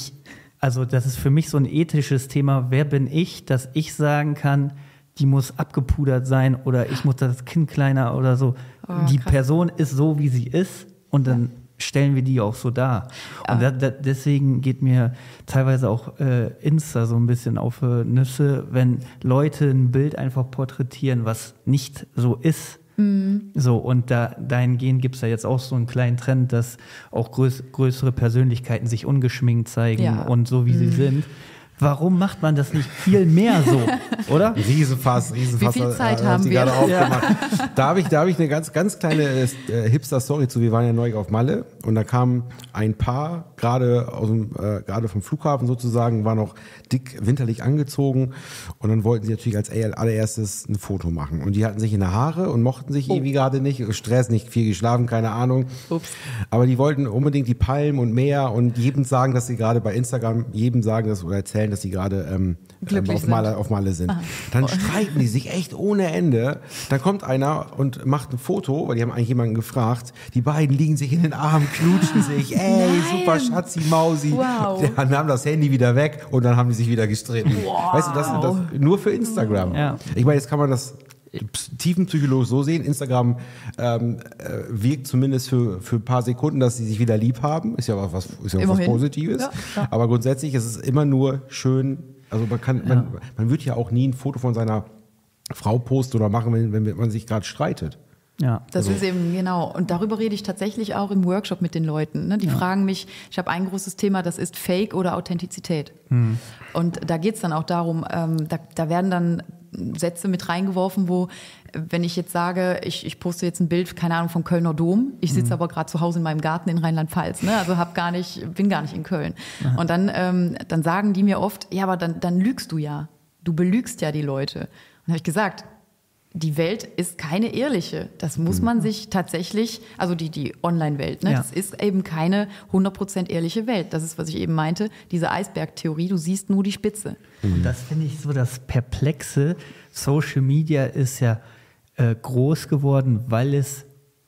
[SPEAKER 3] das ist für mich so ein ethisches Thema. Wer bin ich, dass ich sagen kann, die muss abgepudert sein oder ich muss das Kinn kleiner oder so. Die krass. Person ist so, wie sie ist und dann stellen wir die auch so dar. Und deswegen geht mir teilweise auch Insta so ein bisschen auf Nüsse, wenn Leute ein Bild einfach porträtieren, was nicht so ist. So, und dahingehend gibt es ja jetzt auch so einen kleinen Trend, dass auch größere Persönlichkeiten sich ungeschminkt zeigen und so, wie sie sind. Warum macht man das nicht viel mehr so, oder?
[SPEAKER 2] Riesenfass.
[SPEAKER 4] Wie viel Zeit haben wir?
[SPEAKER 2] Gerade aufgemacht. Da habe ich eine ganz kleine Hipster-Story zu. Wir waren ja neu auf Malle und da kam ein Paar, gerade vom Flughafen sozusagen, war noch dick winterlich angezogen und dann wollten sie natürlich als allererstes ein Foto machen. Und die hatten sich in der Haare und mochten sich irgendwie gerade nicht. Stress, nicht viel geschlafen, keine Ahnung. Ups. Aber die wollten unbedingt die Palmen und Meer und jedem sagen, dass sie gerade bei Instagram, oder erzählen, dass sie gerade auf Malle sind. Aha. Dann streiten die sich echt ohne Ende. Dann kommt einer und macht ein Foto, weil die haben eigentlich jemanden gefragt. Die beiden liegen sich in den Armen, knutschen sich. Ey, super Schatzi, Mausi. Wow. Dann nahm das Handy wieder weg und dann haben die sich wieder gestritten. Wow. Weißt du, das nur für Instagram. Ja. Ich meine, jetzt kann man das tiefenpsychologisch so sehen. Instagram wirkt zumindest für ein paar Sekunden, dass sie sich wieder lieb haben. Ist ja was Positives. Ja. Aber grundsätzlich ist es immer nur schön. Also man wird ja auch nie ein Foto von seiner Frau posten oder machen, wenn man sich gerade streitet.
[SPEAKER 3] Ja.
[SPEAKER 4] Das ist eben, genau. Und darüber rede ich tatsächlich auch im Workshop mit den Leuten. Ne? Die fragen mich, ich habe ein großes Thema, das ist Fake oder Authentizität. Und da geht es dann auch darum, da werden dann Sätze mit reingeworfen, wo, wenn ich jetzt sage, ich poste jetzt ein Bild, keine Ahnung, vom Kölner Dom, ich sitze aber gerade zu Hause in meinem Garten in Rheinland-Pfalz, ne? Also bin gar nicht in Köln. Aha. Und dann sagen die mir oft, ja, aber dann lügst du ja. Du belügst ja die Leute. Und dann habe ich gesagt, die Welt ist keine ehrliche. Das muss man sich tatsächlich, also die Online-Welt, ne? Das ist eben keine 100% ehrliche Welt. Das ist, was ich eben meinte, diese Eisbergtheorie, du siehst nur die Spitze.
[SPEAKER 3] Und das finde ich so das Perplexe. Social Media ist ja groß geworden, weil es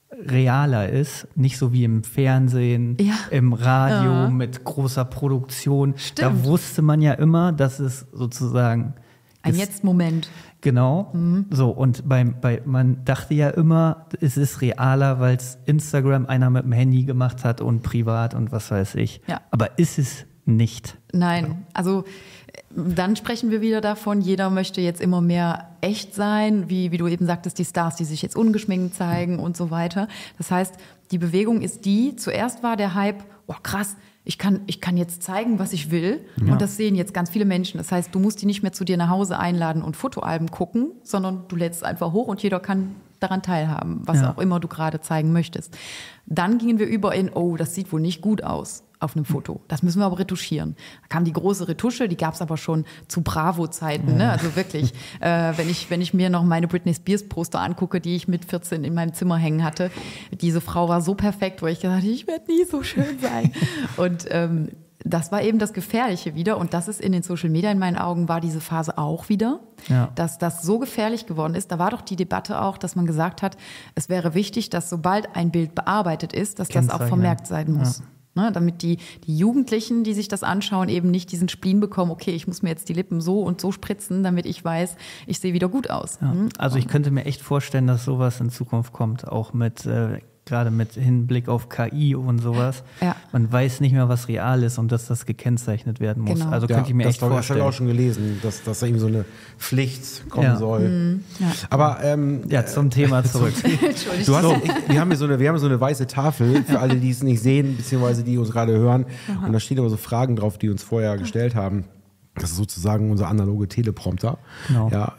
[SPEAKER 3] realer ist, nicht so wie im Fernsehen, im Radio mit großer Produktion.
[SPEAKER 4] Stimmt.
[SPEAKER 3] Da wusste man ja immer, dass es sozusagen
[SPEAKER 4] ein Jetzt-Moment.
[SPEAKER 3] Genau. So, und man dachte ja immer, es ist realer, weil es Instagram einer mit dem Handy gemacht hat und privat und was weiß ich.
[SPEAKER 4] Ja.
[SPEAKER 3] Aber ist es nicht.
[SPEAKER 4] Nein, also dann sprechen wir wieder davon, jeder möchte jetzt immer mehr echt sein, wie du eben sagtest, die Stars, die sich jetzt ungeschminkt zeigen und so weiter. Das heißt, die Bewegung ist zuerst war der Hype, oh krass, ich kann jetzt zeigen, was ich will. Ja. Und das sehen jetzt ganz viele Menschen. Das heißt, du musst die nicht mehr zu dir nach Hause einladen und Fotoalben gucken, sondern du lädst es einfach hoch und jeder kann daran teilhaben, was auch immer du gerade zeigen möchtest. Dann gingen wir über in, oh, das sieht wohl nicht gut aus auf einem Foto. Das müssen wir aber retuschieren. Da kam die große Retusche, die gab es aber schon zu Bravo-Zeiten. Ne? Also wirklich, wenn ich mir noch meine Britney Spears-Poster angucke, die ich mit 14 in meinem Zimmer hängen hatte, diese Frau war so perfekt, wo ich gesagt habe, ich werde nie so schön sein. Und das war eben das Gefährliche wieder. Und das ist in den Social Media in meinen Augen, war diese Phase auch wieder, dass das so gefährlich geworden ist. Da war doch die Debatte auch, dass man gesagt hat, es wäre wichtig, dass sobald ein Bild bearbeitet ist, dass das auch vermerkt sein muss. Ja. Ne, damit die Jugendlichen, die sich das anschauen, eben nicht diesen Spleen bekommen, okay, ich muss mir jetzt die Lippen so und so spritzen, damit ich weiß, ich sehe wieder gut aus.
[SPEAKER 3] Ja. Also ich könnte mir echt vorstellen, dass sowas in Zukunft kommt, auch mit gerade mit Hinblick auf KI und sowas.
[SPEAKER 4] Ja.
[SPEAKER 3] Man weiß nicht mehr, was real ist und dass das gekennzeichnet werden muss.
[SPEAKER 4] Genau.
[SPEAKER 3] Also könnte ich mir echt vorstellen.
[SPEAKER 2] Das habe ich auch schon gelesen, dass da irgendwie so eine Pflicht kommen soll.
[SPEAKER 4] Ja.
[SPEAKER 2] Aber
[SPEAKER 3] zum Thema zurück.
[SPEAKER 2] Entschuldigung. Wir haben so eine weiße Tafel für alle, die es nicht sehen, beziehungsweise die uns gerade hören. Aha. Und da stehen aber so Fragen drauf, die uns vorher gestellt haben. Das ist sozusagen unser analoge Teleprompter.
[SPEAKER 3] Genau.
[SPEAKER 2] Ja,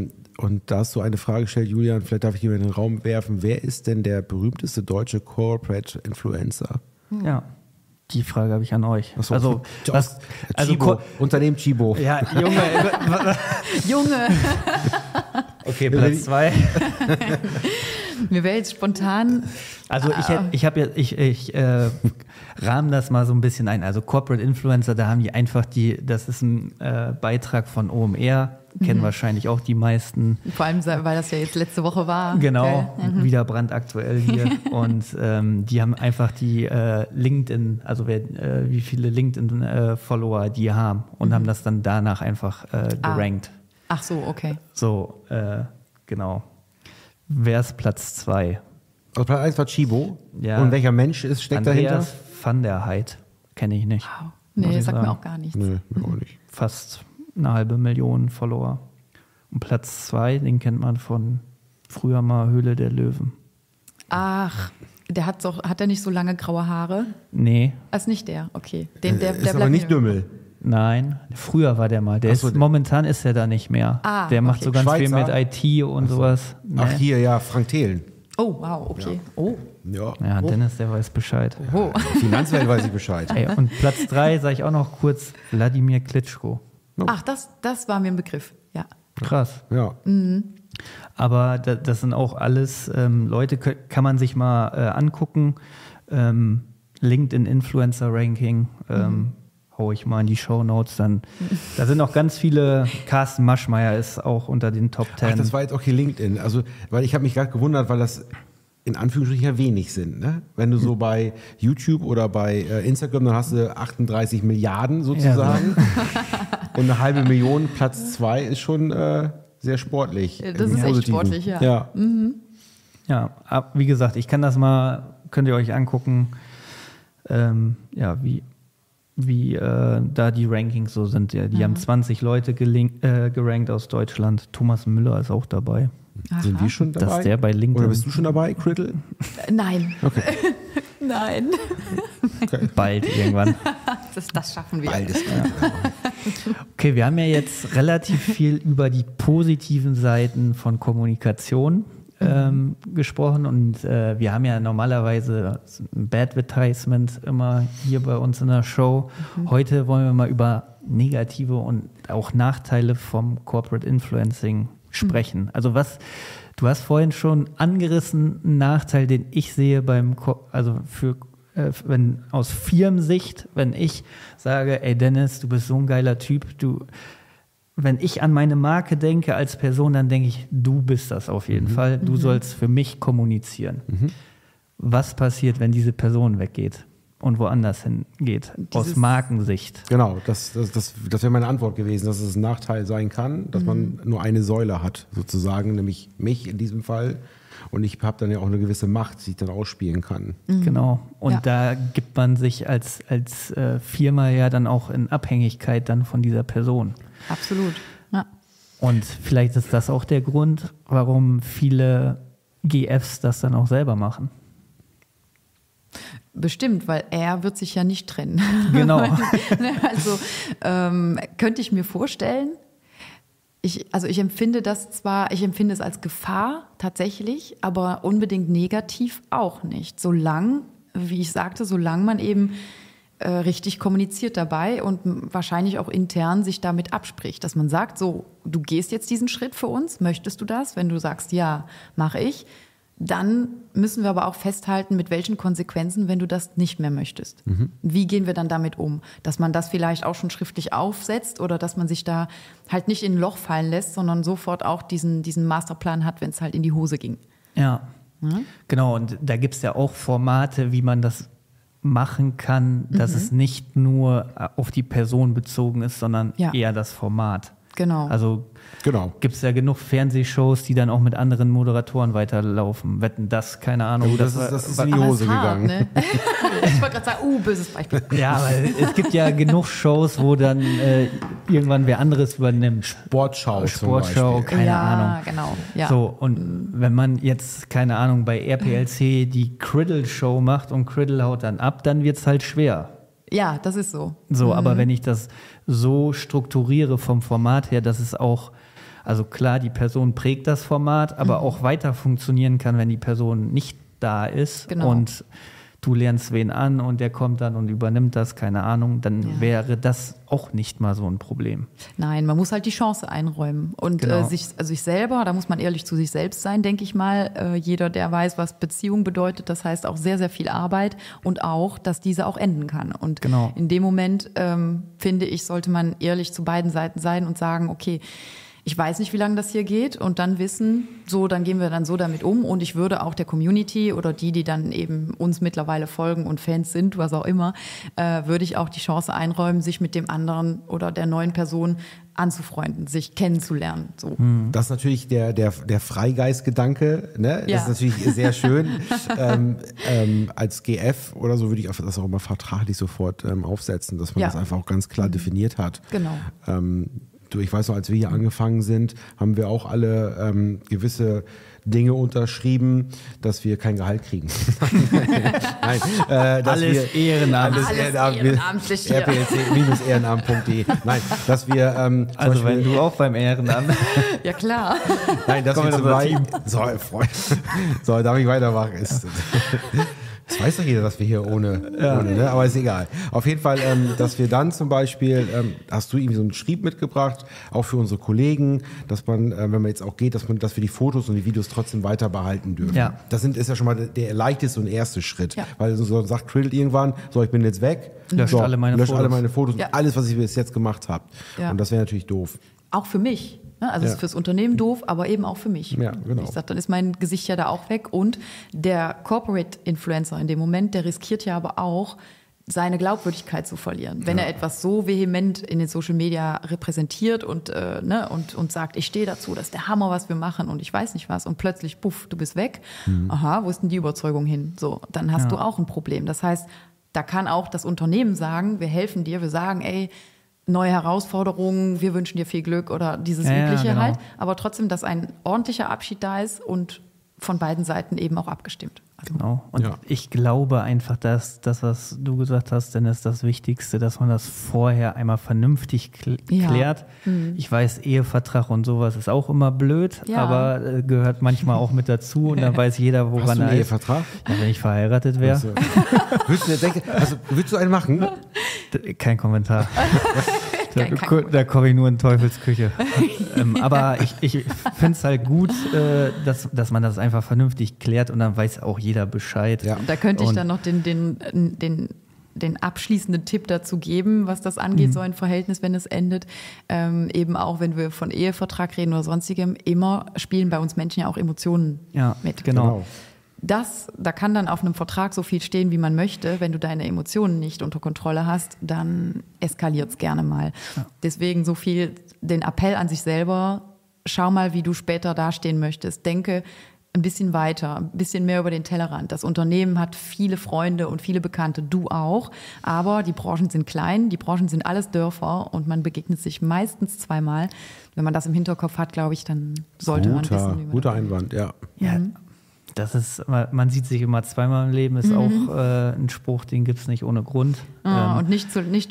[SPEAKER 2] und da hast du eine Frage gestellt, Julian, vielleicht darf ich dir in den Raum werfen. Wer ist denn der berühmteste deutsche Corporate Influencer?
[SPEAKER 3] Ja, die Frage habe ich an euch.
[SPEAKER 2] Achso,
[SPEAKER 3] also
[SPEAKER 2] Chibo, Unternehmen Chibo.
[SPEAKER 3] Ja, Junge. Okay, Platz 2.
[SPEAKER 4] Mir wäre jetzt spontan.
[SPEAKER 3] Also ich rahme das mal so ein bisschen ein. Also Corporate Influencer, da haben die einfach das ist ein Beitrag von OMR, kennen wahrscheinlich auch die meisten.
[SPEAKER 4] Vor allem, weil das ja jetzt letzte Woche war.
[SPEAKER 3] Genau, wieder brandaktuell hier. Und die haben einfach die LinkedIn, also wie viele LinkedIn-Follower die haben und haben das dann danach einfach gerankt.
[SPEAKER 4] Ach so, okay.
[SPEAKER 3] So, genau. Wer ist Platz 2?
[SPEAKER 2] Also Platz 1 war Chibo.
[SPEAKER 3] Ja.
[SPEAKER 2] Und welcher Mensch steckt dahinter?
[SPEAKER 3] Andreas van der Heid. Kenne ich nicht.
[SPEAKER 4] Wow. Nee, sagt mir auch gar nichts.
[SPEAKER 2] Nö, auch nicht.
[SPEAKER 3] Fast 500.000 Follower. Und Platz 2, den kennt man von früher mal Höhle der Löwen.
[SPEAKER 4] Ach, hat der nicht so lange graue Haare?
[SPEAKER 3] Nee.
[SPEAKER 4] Ist nicht der, okay. Der
[SPEAKER 2] ist aber nicht Dümmel.
[SPEAKER 3] Nein, früher war der mal. Momentan ist er da nicht mehr. Der macht so ganz
[SPEAKER 2] Schweizer?
[SPEAKER 3] viel mit IT und sowas. Nee.
[SPEAKER 2] Ach hier, ja, Frank Thelen.
[SPEAKER 4] Oh, wow, okay.
[SPEAKER 2] Ja.
[SPEAKER 4] Oh.
[SPEAKER 3] Ja, Dennis, der weiß Bescheid.
[SPEAKER 4] Oh.
[SPEAKER 2] Finanzwelt weiß ich Bescheid.
[SPEAKER 3] Ey, und Platz 3 sage ich auch noch kurz, Wladimir Klitschko.
[SPEAKER 4] Ach, das war mir ein Begriff, ja.
[SPEAKER 3] Krass.
[SPEAKER 2] Ja.
[SPEAKER 3] Aber das sind auch alles Leute, kann man sich mal angucken. LinkedIn Influencer Ranking, hau ich mal in die Shownotes. Da sind auch ganz viele, Carsten Maschmeyer ist auch unter den Top 10.
[SPEAKER 2] Ach, das war jetzt auch hier LinkedIn. Also, weil ich habe mich gerade gewundert, weil das in Anführungsstrichen ja wenig sind. Ne? Wenn du so bei YouTube oder bei Instagram, dann hast du 38 Milliarden sozusagen. Und 500.000, Platz 2 ist schon sehr sportlich.
[SPEAKER 4] Das ist echt sportlich, ja.
[SPEAKER 2] Ja.
[SPEAKER 3] Ja, wie gesagt, könnt ihr euch angucken, wie da die Rankings so sind. Ja, die haben 20 Leute gerankt aus Deutschland. Thomas Müller ist auch dabei.
[SPEAKER 2] Sind wir schon dabei?
[SPEAKER 3] Das ist der bei LinkedIn.
[SPEAKER 2] Oder bist du schon dabei, Criddle?
[SPEAKER 4] Nein.
[SPEAKER 2] Okay.
[SPEAKER 4] Nein.
[SPEAKER 3] Bald irgendwann.
[SPEAKER 4] Das schaffen wir.
[SPEAKER 2] Beides.
[SPEAKER 3] Okay, wir haben ja jetzt relativ viel über die positiven Seiten von Kommunikation gesprochen und wir haben ja normalerweise ein Bad-Advertisement immer hier bei uns in der Show. Heute wollen wir mal über negative und auch Nachteile vom Corporate Influencing sprechen. Also du hast vorhin schon angerissen, einen Nachteil, den ich sehe wenn aus Firmensicht, wenn ich sage, ey Dennis, du bist so ein geiler Typ, wenn ich an meine Marke denke als Person, dann denke ich, du bist das auf jeden Fall, du sollst für mich kommunizieren. Was passiert, wenn diese Person weggeht und woanders hingeht, aus Markensicht?
[SPEAKER 2] Genau, das wäre meine Antwort gewesen, dass es ein Nachteil sein kann, dass man nur eine Säule hat, sozusagen, nämlich mich in diesem Fall. Und ich habe dann ja auch eine gewisse Macht, die ich dann ausspielen kann.
[SPEAKER 3] Genau. Und da gibt man sich als Firma ja dann auch in Abhängigkeit dann von dieser Person.
[SPEAKER 4] Absolut. Ja.
[SPEAKER 3] Und vielleicht ist das auch der Grund, warum viele GFs das dann auch selber machen.
[SPEAKER 4] Bestimmt, weil er wird sich ja nicht trennen.
[SPEAKER 3] Genau.
[SPEAKER 4] Also könnte ich mir vorstellen, ich empfinde ich empfinde es als Gefahr tatsächlich, aber unbedingt negativ auch nicht. Solange man eben richtig kommuniziert dabei und wahrscheinlich auch intern sich damit abspricht, dass man sagt, so, du gehst jetzt diesen Schritt für uns, möchtest du das? Wenn du sagst, ja, mache ich, dann müssen wir aber auch festhalten, mit welchen Konsequenzen, wenn du das nicht mehr möchtest. Wie gehen wir dann damit um? Dass man das vielleicht auch schon schriftlich aufsetzt oder dass man sich da halt nicht in ein Loch fallen lässt, sondern sofort auch diesen Masterplan hat, wenn es halt in die Hose ging.
[SPEAKER 3] Ja, genau. Und da gibt es ja auch Formate, wie man das machen kann, dass es nicht nur auf die Person bezogen ist, sondern eher das Format.
[SPEAKER 4] Genau.
[SPEAKER 3] Also gibt es ja genug Fernsehshows, die dann auch mit anderen Moderatoren weiterlaufen. Wetten das, keine Ahnung.
[SPEAKER 2] Oh, das ist in die Hose gegangen.
[SPEAKER 4] Ne? Ich wollte gerade sagen, böses Beispiel.
[SPEAKER 3] Ja, aber es gibt ja genug Shows, wo dann irgendwann wer anderes übernimmt.
[SPEAKER 2] Sportschau,
[SPEAKER 3] keine Ahnung.
[SPEAKER 4] Genau. Ja.
[SPEAKER 3] So, und wenn man jetzt, keine Ahnung, bei RPLC die Criddle-Show macht und Criddle haut dann ab, dann wird es halt schwer.
[SPEAKER 4] Ja, das ist so.
[SPEAKER 3] So, aber wenn ich das so strukturiere vom Format her, dass es auch, also klar, die Person prägt das Format, aber auch weiter funktionieren kann, wenn die Person nicht da ist und du lernst wen an und der kommt dann und übernimmt das, keine Ahnung, dann wäre das auch nicht mal so ein Problem.
[SPEAKER 4] Nein, man muss halt die Chance einräumen und sich selber, da muss man ehrlich zu sich selbst sein, denke ich mal. Jeder, der weiß, was Beziehung bedeutet, das heißt auch sehr, sehr viel Arbeit und auch, dass diese auch enden kann. Und in dem Moment, finde ich, sollte man ehrlich zu beiden Seiten sein und sagen, okay, ich weiß nicht, wie lange das hier geht und dann wissen, so, dann gehen wir dann so damit um und ich würde auch der Community oder die dann eben uns mittlerweile folgen und Fans sind, was auch immer, würde ich auch die Chance einräumen, sich mit dem anderen oder der neuen Person anzufreunden, sich kennenzulernen. So.
[SPEAKER 2] Das ist natürlich der Freigeist-Gedanke, ne? Das ist natürlich sehr schön. Als GF oder so würde ich das auch immer vertraglich sofort aufsetzen, dass man das einfach auch ganz klar definiert hat.
[SPEAKER 4] Genau.
[SPEAKER 2] Ich weiß noch, als wir hier angefangen sind, haben wir auch alle gewisse Dinge unterschrieben, dass wir kein Gehalt kriegen. Nein,
[SPEAKER 3] alles ehrenamtlich.
[SPEAKER 4] Ehrenamtlich hier.
[SPEAKER 2] rplc-ehrenamt.de. Nein, dass wir
[SPEAKER 3] also wenn du auch beim Ehrenamt.
[SPEAKER 4] Ja klar.
[SPEAKER 2] Nein, dass wir zum Beispiel. So, darf ich weitermachen? Das weiß doch jeder, dass wir hier ohne ne? Aber ist egal. Auf jeden Fall, dass wir dann zum Beispiel, hast du irgendwie so einen Schrieb mitgebracht, auch für unsere Kollegen, dass man, wenn man jetzt auch geht, dass wir die Fotos und die Videos trotzdem weiter behalten dürfen. Ja. Das ist ja schon mal der leichteste und erste Schritt. Ja. Weil so sagt Criddle irgendwann, so, ich bin jetzt weg, löscht alle meine Fotos und alles, was ich bis jetzt gemacht habe. Ja. Und das wäre natürlich doof.
[SPEAKER 4] Auch für mich. Also es ist fürs Unternehmen doof, aber eben auch für mich.
[SPEAKER 2] Ja, genau.
[SPEAKER 4] Ich sage, dann ist mein Gesicht ja da auch weg. Und der Corporate Influencer in dem Moment, der riskiert ja aber auch, seine Glaubwürdigkeit zu verlieren. Wenn er etwas so vehement in den Social Media repräsentiert und sagt, ich stehe dazu, das ist der Hammer, was wir machen und ich weiß nicht was. Und plötzlich, puff, du bist weg. Aha, wo ist denn die Überzeugung hin? So, dann hast du auch ein Problem. Das heißt, da kann auch das Unternehmen sagen, wir helfen dir, wir sagen, ey, neue Herausforderungen, wir wünschen dir viel Glück oder dieses Übliche
[SPEAKER 3] genau.
[SPEAKER 4] halt. Aber trotzdem, dass ein ordentlicher Abschied da ist und von beiden Seiten eben auch abgestimmt. Also,
[SPEAKER 3] Genau. Und ich glaube einfach, dass das, was du gesagt hast, Dennis, das Wichtigste, dass man das vorher einmal vernünftig klärt. Ich weiß, Ehevertrag und sowas ist auch immer blöd, aber gehört manchmal auch mit dazu und dann weiß jeder, woran
[SPEAKER 2] Hast du einen
[SPEAKER 3] er ist.
[SPEAKER 2] Ehevertrag?
[SPEAKER 3] Ja, wenn ich verheiratet wäre.
[SPEAKER 2] Willst du einen machen?
[SPEAKER 3] Kein Kommentar. Da komme ich nur in Teufelsküche. Aber ich finde es halt gut, dass man das einfach vernünftig klärt und dann weiß auch jeder Bescheid.
[SPEAKER 2] Ja.
[SPEAKER 4] Da könnte ich dann noch den abschließenden Tipp dazu geben, was das angeht, so ein Verhältnis, wenn es endet. Eben auch, wenn wir von Ehevertrag reden oder sonstigem, immer spielen bei uns Menschen ja auch Emotionen mit.
[SPEAKER 3] Genau.
[SPEAKER 4] Da kann dann auf einem Vertrag so viel stehen, wie man möchte. Wenn du deine Emotionen nicht unter Kontrolle hast, dann eskaliert es gerne mal. Ja. Deswegen so viel den Appell an sich selber, schau mal, wie du später dastehen möchtest. Denke ein bisschen weiter, ein bisschen mehr über den Tellerrand. Das Unternehmen hat viele Freunde und viele Bekannte, du auch. Aber die Branchen sind klein, die Branchen sind alles Dörfer und man begegnet sich meistens zweimal. Wenn man das im Hinterkopf hat, glaube ich, dann sollte man wissen, wie man
[SPEAKER 2] guter Einwand, ja.
[SPEAKER 3] Das ist, man sieht sich immer zweimal im Leben, ist auch ein Spruch, den gibt es nicht ohne Grund.
[SPEAKER 4] Und nicht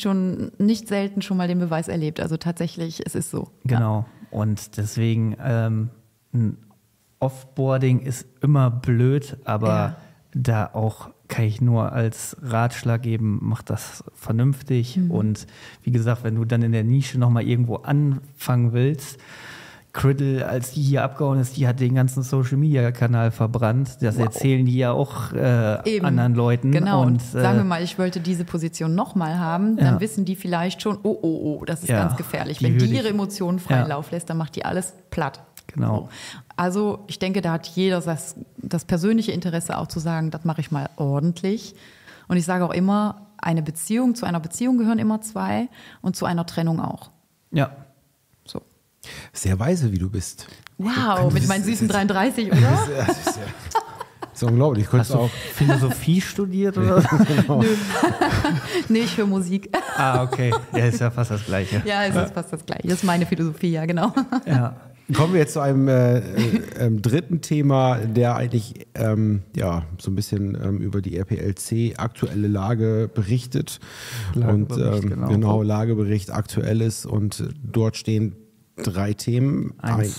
[SPEAKER 4] selten schon mal den Beweis erlebt. Also tatsächlich, es ist so.
[SPEAKER 3] Genau. Und deswegen, ein Offboarding ist immer blöd, aber da auch kann ich nur als Ratschlag geben, mach das vernünftig. Und wie gesagt, wenn du dann in der Nische nochmal irgendwo anfangen willst, Criddle, als die hier abgehauen ist, die hat den ganzen Social-Media-Kanal verbrannt. Das erzählen die ja auch anderen Leuten.
[SPEAKER 4] Genau, und sagen wir mal, ich wollte diese Position nochmal haben, dann wissen die vielleicht schon, oh, das ist ganz gefährlich. Wenn die ihre Emotionen freien Lauf lässt, dann macht die alles platt.
[SPEAKER 3] Genau.
[SPEAKER 4] So. Also ich denke, da hat jeder das persönliche Interesse auch zu sagen, das mache ich mal ordentlich. Und ich sage auch immer, zu einer Beziehung gehören immer zwei und zu einer Trennung auch.
[SPEAKER 3] Ja.
[SPEAKER 4] So.
[SPEAKER 2] Sehr weise, wie du bist.
[SPEAKER 4] Wow, mit meinen süßen 33, oder?
[SPEAKER 2] Das ist unglaublich.
[SPEAKER 3] Hast du auch Philosophie studiert oder?
[SPEAKER 4] Nö. Nee, ich höre Musik.
[SPEAKER 3] Okay. Ja, ist ja fast das Gleiche.
[SPEAKER 4] Ja, es ist fast das Gleiche. Das ist meine Philosophie, ja, genau.
[SPEAKER 3] Ja.
[SPEAKER 2] Kommen wir jetzt zu einem dritten Thema, der eigentlich so ein bisschen über die RPLC aktuelle Lage berichtet.
[SPEAKER 3] Lagebericht,
[SPEAKER 2] genau, Lagebericht aktuelles und dort stehen 3 Themen.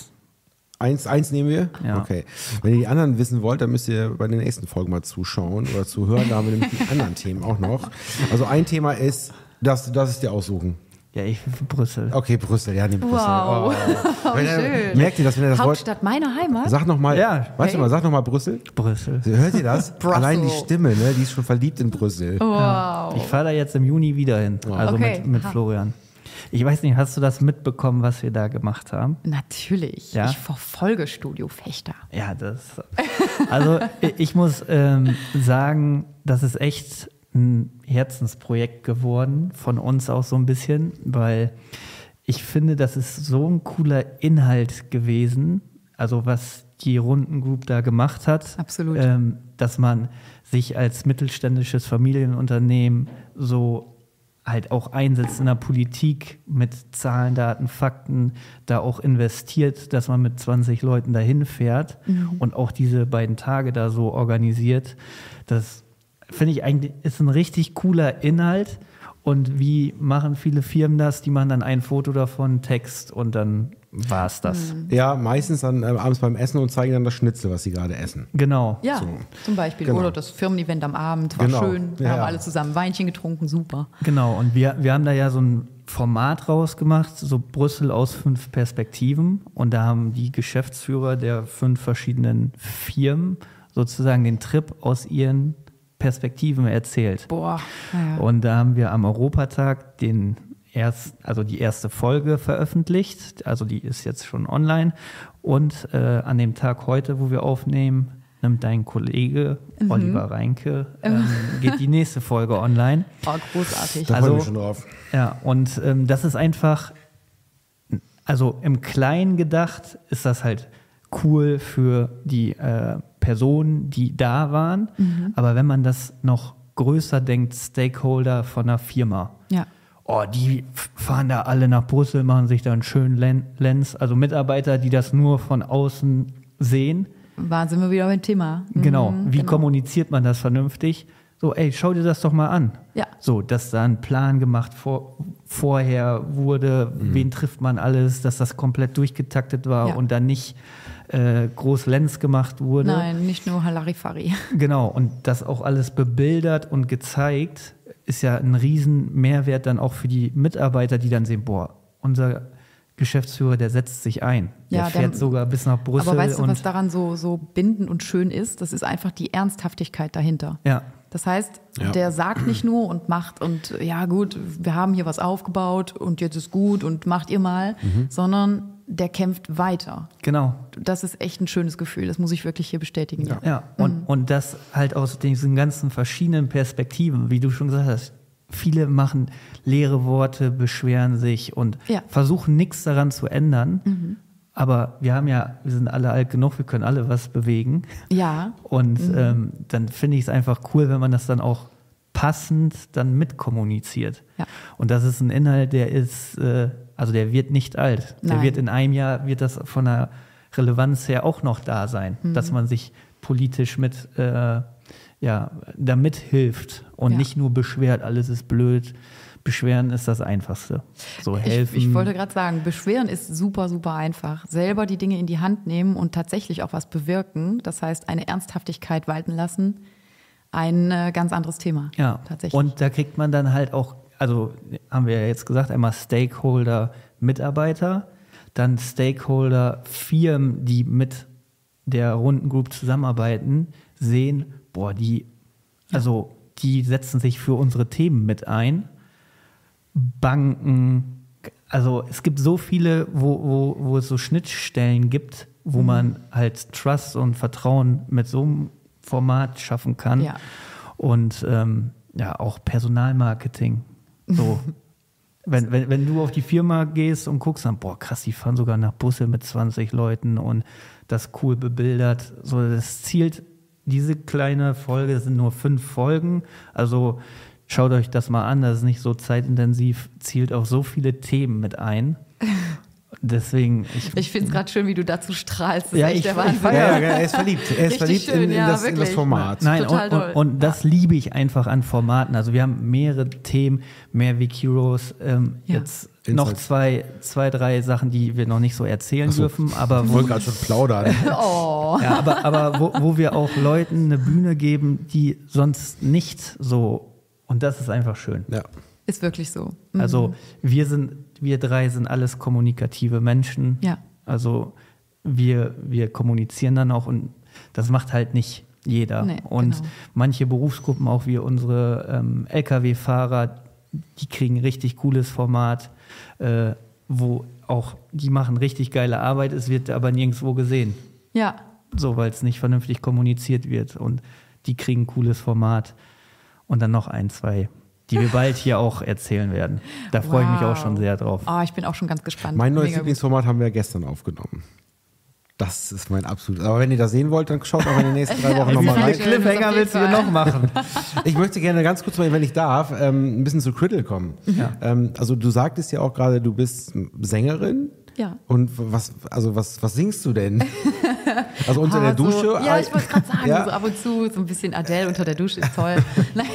[SPEAKER 2] Eins nehmen wir?
[SPEAKER 3] Ja.
[SPEAKER 2] Okay. Wenn ihr die anderen wissen wollt, dann müsst ihr bei den nächsten Folgen mal zuschauen oder zuhören. Da haben wir nämlich die anderen Themen auch noch. Also ein Thema ist, das ist dir aussuchen.
[SPEAKER 3] Ja, ich bin für Brüssel.
[SPEAKER 2] Okay, Brüssel, ja, Brüssel.
[SPEAKER 4] Wow.
[SPEAKER 2] Schön. Merkt ihr das, wenn ihr das
[SPEAKER 4] Hauptstadt meiner Heimat?
[SPEAKER 2] Sag nochmal, sag nochmal Brüssel.
[SPEAKER 3] Brüssel.
[SPEAKER 2] Hört ihr das? Allein die Stimme, ne? Die ist schon verliebt in Brüssel.
[SPEAKER 4] Wow.
[SPEAKER 3] Ja. Ich fahre da jetzt im Juni wieder hin, also mit Florian. Ich weiß nicht, hast du das mitbekommen, was wir da gemacht haben?
[SPEAKER 4] Natürlich.
[SPEAKER 3] Ja?
[SPEAKER 4] Ich verfolge Studio Fechter.
[SPEAKER 3] Ja, also ich muss sagen, das ist echt ein Herzensprojekt geworden, von uns auch so ein bisschen, weil ich finde, das ist so ein cooler Inhalt gewesen, also was die Rundengroup da gemacht hat.
[SPEAKER 4] Absolut.
[SPEAKER 3] Dass man sich als mittelständisches Familienunternehmen so halt auch einsetzt in der Politik mit Zahlen, Daten, Fakten, da auch investiert, dass man mit 20 Leuten dahin fährt und auch diese beiden Tage da so organisiert. Das finde ich eigentlich ist ein richtig cooler Inhalt. Und wie machen viele Firmen das? Die machen dann ein Foto davon, Text und dann war's das.
[SPEAKER 2] Ja, meistens dann abends beim Essen und zeigen dann das Schnitzel, was sie gerade essen.
[SPEAKER 3] Genau.
[SPEAKER 4] Ja, zum Beispiel.
[SPEAKER 2] Genau.
[SPEAKER 4] Oder das Firmen-Event am Abend war schön. Wir haben alle zusammen Weinchen getrunken, super.
[SPEAKER 3] Genau, und wir haben da ja so ein Format rausgemacht, so Brüssel aus 5 Perspektiven. Und da haben die Geschäftsführer der 5 verschiedenen Firmen sozusagen den Trip aus ihren Perspektiven erzählt.
[SPEAKER 4] Boah. Ja.
[SPEAKER 3] Und da haben wir am Europatag die erste Folge veröffentlicht, also die ist jetzt schon online. Und an dem Tag heute, wo wir aufnehmen, nimmt dein Kollege Oliver Reinke, geht die nächste Folge online.
[SPEAKER 4] Oh, großartig.
[SPEAKER 2] Da freue ich mich schon drauf.
[SPEAKER 3] Ja, und das ist einfach, also im Kleinen gedacht, ist das halt cool für die Personen, die da waren. Aber wenn man das noch größer denkt, Stakeholder von einer Firma.
[SPEAKER 4] Ja.
[SPEAKER 3] die fahren da alle nach Brüssel, machen sich da einen schönen Lenz. Also Mitarbeiter, die das nur von außen sehen.
[SPEAKER 4] Sind wir wieder beim Thema.
[SPEAKER 3] Genau. Wie kommuniziert man das vernünftig? So, schau dir das doch mal an.
[SPEAKER 4] Ja.
[SPEAKER 3] So, dass da ein Plan gemacht vorher wurde, wen trifft man alles, dass das komplett durchgetaktet war und dann nicht groß Lenz gemacht wurde.
[SPEAKER 4] Nein, nicht nur Halarifari.
[SPEAKER 3] Genau, und das auch alles bebildert und gezeigt, ist ja ein riesen Mehrwert dann auch für die Mitarbeiter, die dann sehen, unser Geschäftsführer, der setzt sich ein. Der fährt sogar bis nach Brüssel.
[SPEAKER 4] Aber weißt du, was daran so bindend und schön ist? Das ist einfach die Ernsthaftigkeit dahinter.
[SPEAKER 3] Ja.
[SPEAKER 4] Das heißt, der sagt nicht nur und macht und ja gut, wir haben hier was aufgebaut und jetzt ist gut und macht ihr mal, sondern der kämpft weiter.
[SPEAKER 3] Genau.
[SPEAKER 4] Das ist echt ein schönes Gefühl, das muss ich wirklich hier bestätigen.
[SPEAKER 3] Ja. Und das halt aus diesen ganzen verschiedenen Perspektiven, wie du schon gesagt hast. Viele machen leere Worte, beschweren sich und versuchen nichts daran zu ändern. Aber wir sind alle alt genug, wir können alle was bewegen. Ja. Und dann finde ich es einfach cool, wenn man das dann auch passend dann mitkommuniziert. Ja. Und das ist ein Inhalt, der ist, der wird nicht alt.
[SPEAKER 4] Nein.
[SPEAKER 3] Der wird in einem Jahr, wird das von der Relevanz her auch noch da sein, dass man sich politisch damit hilft und nicht nur beschwert, alles ist blöd. Beschweren ist das Einfachste. So helfen.
[SPEAKER 4] Ich wollte gerade sagen, beschweren ist super, super einfach. Selber die Dinge in die Hand nehmen und tatsächlich auch was bewirken. Das heißt, eine Ernsthaftigkeit walten lassen. Ein ganz anderes Thema.
[SPEAKER 3] Ja,
[SPEAKER 4] tatsächlich.
[SPEAKER 3] Und da kriegt man dann halt auch, also haben wir ja jetzt gesagt, einmal Stakeholder, Mitarbeiter, dann Stakeholder, Firmen, die mit der Runden Group zusammenarbeiten, sehen, die setzen sich für unsere Themen mit ein. Banken, also es gibt so viele, wo es so Schnittstellen gibt, wo man halt Trust und Vertrauen mit so einem Format schaffen kann. Ja. Und auch Personalmarketing. So. wenn du auf die Firma gehst und guckst, dann, krass, die fahren sogar nach Busse mit 20 Leuten und das cool bebildert. So, das zielt, diese kleine Folge, das sind nur 5 Folgen, also schaut euch das mal an, das ist nicht so zeitintensiv, zielt auf so viele Themen mit ein. Deswegen,
[SPEAKER 4] ich finde es gerade schön, wie du dazu strahlst. Das
[SPEAKER 3] ja,
[SPEAKER 4] ist echt der Wahnsinn.
[SPEAKER 2] Er ist verliebt. Er ist verliebt
[SPEAKER 4] schön,
[SPEAKER 2] in das Format.
[SPEAKER 3] Nein, und das liebe ich einfach an Formaten. Also wir haben mehrere Themen, mehr Wiki-Heroes, jetzt noch zwei, 3 Sachen, die wir noch nicht so erzählen dürfen. Aber
[SPEAKER 2] ich wollte gerade schon plaudern.
[SPEAKER 3] Ja, aber wo wir auch Leuten eine Bühne geben, die sonst nicht so. Und das ist einfach schön.
[SPEAKER 2] Ja.
[SPEAKER 4] Ist wirklich so.
[SPEAKER 3] Also wir 3 sind alles kommunikative Menschen.
[SPEAKER 4] Ja.
[SPEAKER 3] Also wir kommunizieren dann auch und das macht halt nicht jeder. Nee, und manche Berufsgruppen, auch wie unsere LKW-Fahrer, die kriegen richtig cooles Format, wo auch, die machen richtig geile Arbeit, es wird aber nirgendwo gesehen.
[SPEAKER 4] Ja.
[SPEAKER 3] So, weil es nicht vernünftig kommuniziert wird und die kriegen ein cooles Format. Und dann noch 1, 2, die wir bald hier auch erzählen werden. Da freue ich mich auch schon sehr drauf.
[SPEAKER 4] Ich bin auch schon ganz gespannt.
[SPEAKER 2] Mein neues Lieblingsformat haben wir gestern aufgenommen. Das ist mein absolutes. Aber wenn ihr das sehen wollt, dann schaut auch in den nächsten 3 Wochen nochmal rein.
[SPEAKER 3] Wie viele Cliffhanger willst du hier noch machen?
[SPEAKER 2] Ich möchte gerne ganz kurz mal, wenn ich darf, ein bisschen zu Criddle kommen. Ja. Also du sagtest ja auch gerade, du bist Sängerin.
[SPEAKER 4] Ja.
[SPEAKER 2] Und was singst du denn? Also unter der Dusche?
[SPEAKER 4] Ja, ich wollte gerade sagen, so ab und zu, so ein bisschen Adele unter der Dusche ist toll. Nein.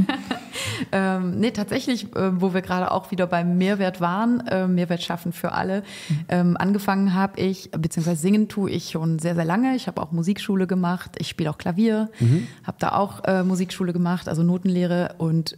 [SPEAKER 4] Tatsächlich, wo wir gerade auch wieder beim Mehrwert waren, Mehrwert schaffen für alle, angefangen habe ich, beziehungsweise singen tue ich schon sehr, sehr lange. Ich habe auch Musikschule gemacht, ich spiele auch Klavier, habe da auch Musikschule gemacht, also Notenlehre und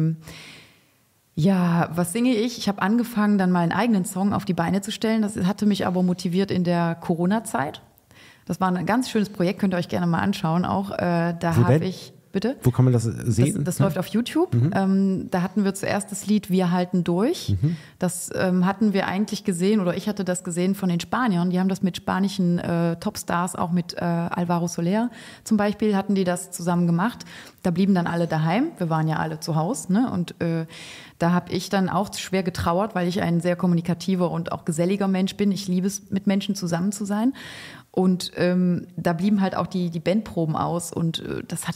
[SPEAKER 4] was singe ich? Ich habe angefangen, dann mal einen eigenen Song auf die Beine zu stellen. Das hatte mich aber motiviert in der Corona-Zeit. Das war ein ganz schönes Projekt, könnt ihr euch gerne mal anschauen auch. Da habe ich... Bitte?
[SPEAKER 2] Wo kann man das sehen?
[SPEAKER 4] Das läuft auf YouTube. Da hatten wir zuerst das Lied Wir halten durch. Das hatten wir eigentlich gesehen, oder ich hatte das gesehen von den Spaniern. Die haben das mit spanischen Topstars, auch mit Alvaro Soler zum Beispiel, hatten die das zusammen gemacht. Da blieben dann alle daheim. Wir waren ja alle zu Hause. Ne? Und da habe ich dann auch schwer getrauert, weil ich ein sehr kommunikativer und auch geselliger Mensch bin. Ich liebe es, mit Menschen zusammen zu sein. Und da blieben halt auch die Bandproben aus und das hat halt wirklich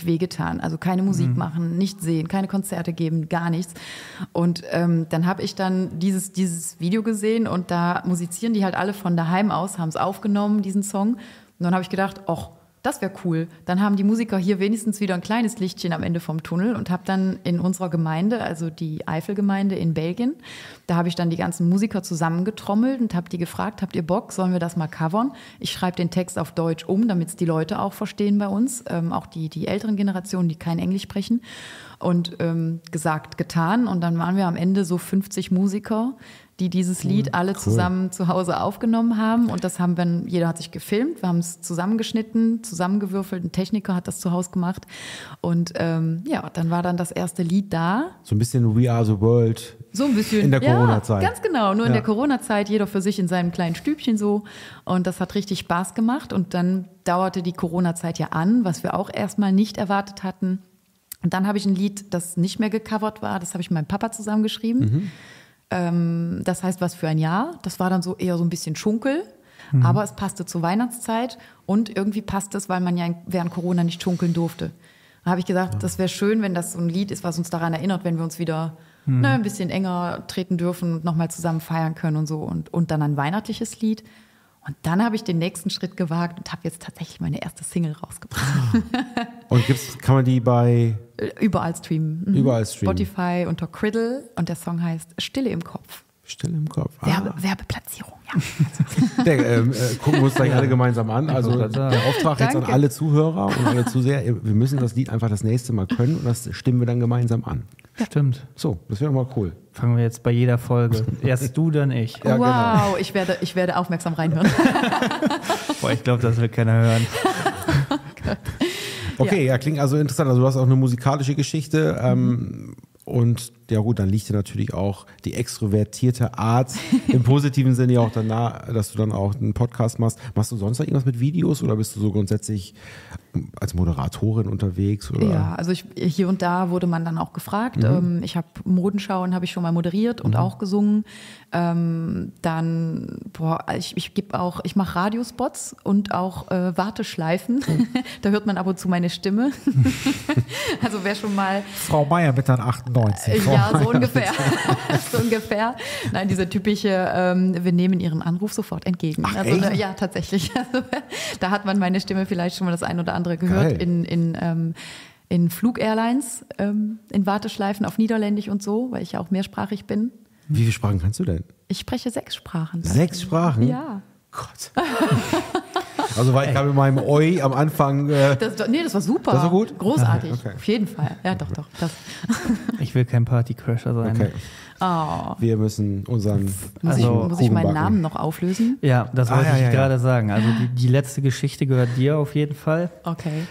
[SPEAKER 4] wirklich wehgetan. Also keine Musik machen, nicht sehen, keine Konzerte geben, gar nichts. Und dann habe ich dann dieses Video gesehen und da musizieren die halt alle von daheim aus, haben es aufgenommen, diesen Song. Und dann habe ich gedacht, ach, das wäre cool. Dann haben die Musiker hier wenigstens wieder ein kleines Lichtchen am Ende vom Tunnel und habe dann in unserer Gemeinde, also die Eifelgemeinde in Belgien, da habe ich dann die ganzen Musiker zusammengetrommelt und habe die gefragt, habt ihr Bock, sollen wir das mal covern? Ich schreibe den Text auf Deutsch um, damit es die Leute auch verstehen bei uns, auch die älteren Generationen, die kein Englisch sprechen. Und gesagt, getan. Und dann waren wir am Ende so 50 Musiker, die dieses Lied alle zusammen zu Hause aufgenommen haben. Und das haben wir, jeder hat sich gefilmt, wir haben es zusammengeschnitten, zusammengewürfelt, ein Techniker hat das zu Hause gemacht. Und dann war dann das erste Lied da.
[SPEAKER 2] So ein bisschen We Are the World.
[SPEAKER 4] So ein bisschen.
[SPEAKER 2] In der Corona-Zeit.
[SPEAKER 4] Ja, ganz genau. Nur in der Corona-Zeit, jeder für sich in seinem kleinen Stübchen so. Und das hat richtig Spaß gemacht. Und dann dauerte die Corona-Zeit ja an, was wir auch erstmal nicht erwartet hatten. Und dann habe ich ein Lied, das nicht mehr gecovert war, das habe ich mit meinem Papa zusammengeschrieben. Das heißt, was für ein Jahr. Das war dann so eher so ein bisschen Schunkel, aber es passte zur Weihnachtszeit und irgendwie passte es, weil man ja während Corona nicht schunkeln durfte. Da habe ich gesagt, das wäre schön, wenn das so ein Lied ist, was uns daran erinnert, wenn wir uns wieder ein bisschen enger treten dürfen und nochmal zusammen feiern können und so. Und dann ein weihnachtliches Lied. Und dann habe ich den nächsten Schritt gewagt und habe jetzt tatsächlich meine erste Single rausgebracht.
[SPEAKER 2] Und kann man die bei...
[SPEAKER 4] Überall streamen.
[SPEAKER 2] Überall streamen.
[SPEAKER 4] Spotify unter Criddle und der Song heißt Stille im Kopf.
[SPEAKER 2] Stille im Kopf.
[SPEAKER 4] Werbeplatzierung, ja.
[SPEAKER 2] Gucken wir uns gleich alle gemeinsam an. Also der Auftrag jetzt an alle Zuhörer und alle Zuseher, wir müssen das Lied einfach das nächste Mal können und das stimmen wir dann gemeinsam an.
[SPEAKER 3] Ja. Stimmt.
[SPEAKER 2] So, das wäre mal cool.
[SPEAKER 3] Fangen wir jetzt bei jeder Folge. Erst du, dann ich.
[SPEAKER 2] Ja,
[SPEAKER 4] wow, genau. ich werde aufmerksam reinhören.
[SPEAKER 3] Boah, ich glaube, das will keiner hören.
[SPEAKER 2] Okay, ja, klingt also interessant. Also du hast auch eine musikalische Geschichte. Und ja gut, dann liegt dir natürlich auch die extrovertierte Art im positiven Sinne ja auch danach, dass du dann auch einen Podcast machst. Machst du sonst noch irgendwas mit Videos oder bist du so grundsätzlich als Moderatorin unterwegs? Oder?
[SPEAKER 4] Ja, also hier und da wurde man dann auch gefragt. Ich habe Modenschauen, habe ich schon mal moderiert und auch gesungen. Ich mache Radiospots und auch Warteschleifen. Da hört man ab und zu meine Stimme. Also wer schon mal...
[SPEAKER 5] Frau Meier mit dann 98.
[SPEAKER 4] Ja, so ungefähr. So ungefähr. Nein, diese typische, wir nehmen Ihren Anruf sofort entgegen.
[SPEAKER 2] Ach,
[SPEAKER 4] also,
[SPEAKER 2] echt?
[SPEAKER 4] ja, tatsächlich. Also, da hat man meine Stimme vielleicht schon mal das ein oder andere gehört in Flug-Airlines, in Warteschleifen auf Niederländisch und so, weil ich ja auch mehrsprachig bin.
[SPEAKER 2] Wie viele Sprachen kannst du denn?
[SPEAKER 4] Ich spreche 6 Sprachen.
[SPEAKER 2] 6 Sprachen?
[SPEAKER 4] Ja.
[SPEAKER 2] Gott. Also weil ich habe in meinem Oi am Anfang...
[SPEAKER 4] Das war super.
[SPEAKER 2] Das war gut?
[SPEAKER 4] Großartig,
[SPEAKER 2] Okay.
[SPEAKER 4] auf jeden Fall. Ja, doch. Das.
[SPEAKER 3] Ich will kein Partycrasher sein.
[SPEAKER 2] Okay.
[SPEAKER 4] Oh.
[SPEAKER 2] Wir müssen unseren
[SPEAKER 4] Muss
[SPEAKER 2] Kuchen
[SPEAKER 4] ich meinen
[SPEAKER 2] backen.
[SPEAKER 4] Namen noch auflösen?
[SPEAKER 3] Ja, das wollte ich
[SPEAKER 2] ja.
[SPEAKER 3] gerade sagen. Also die letzte Geschichte gehört dir auf jeden Fall.
[SPEAKER 4] Okay.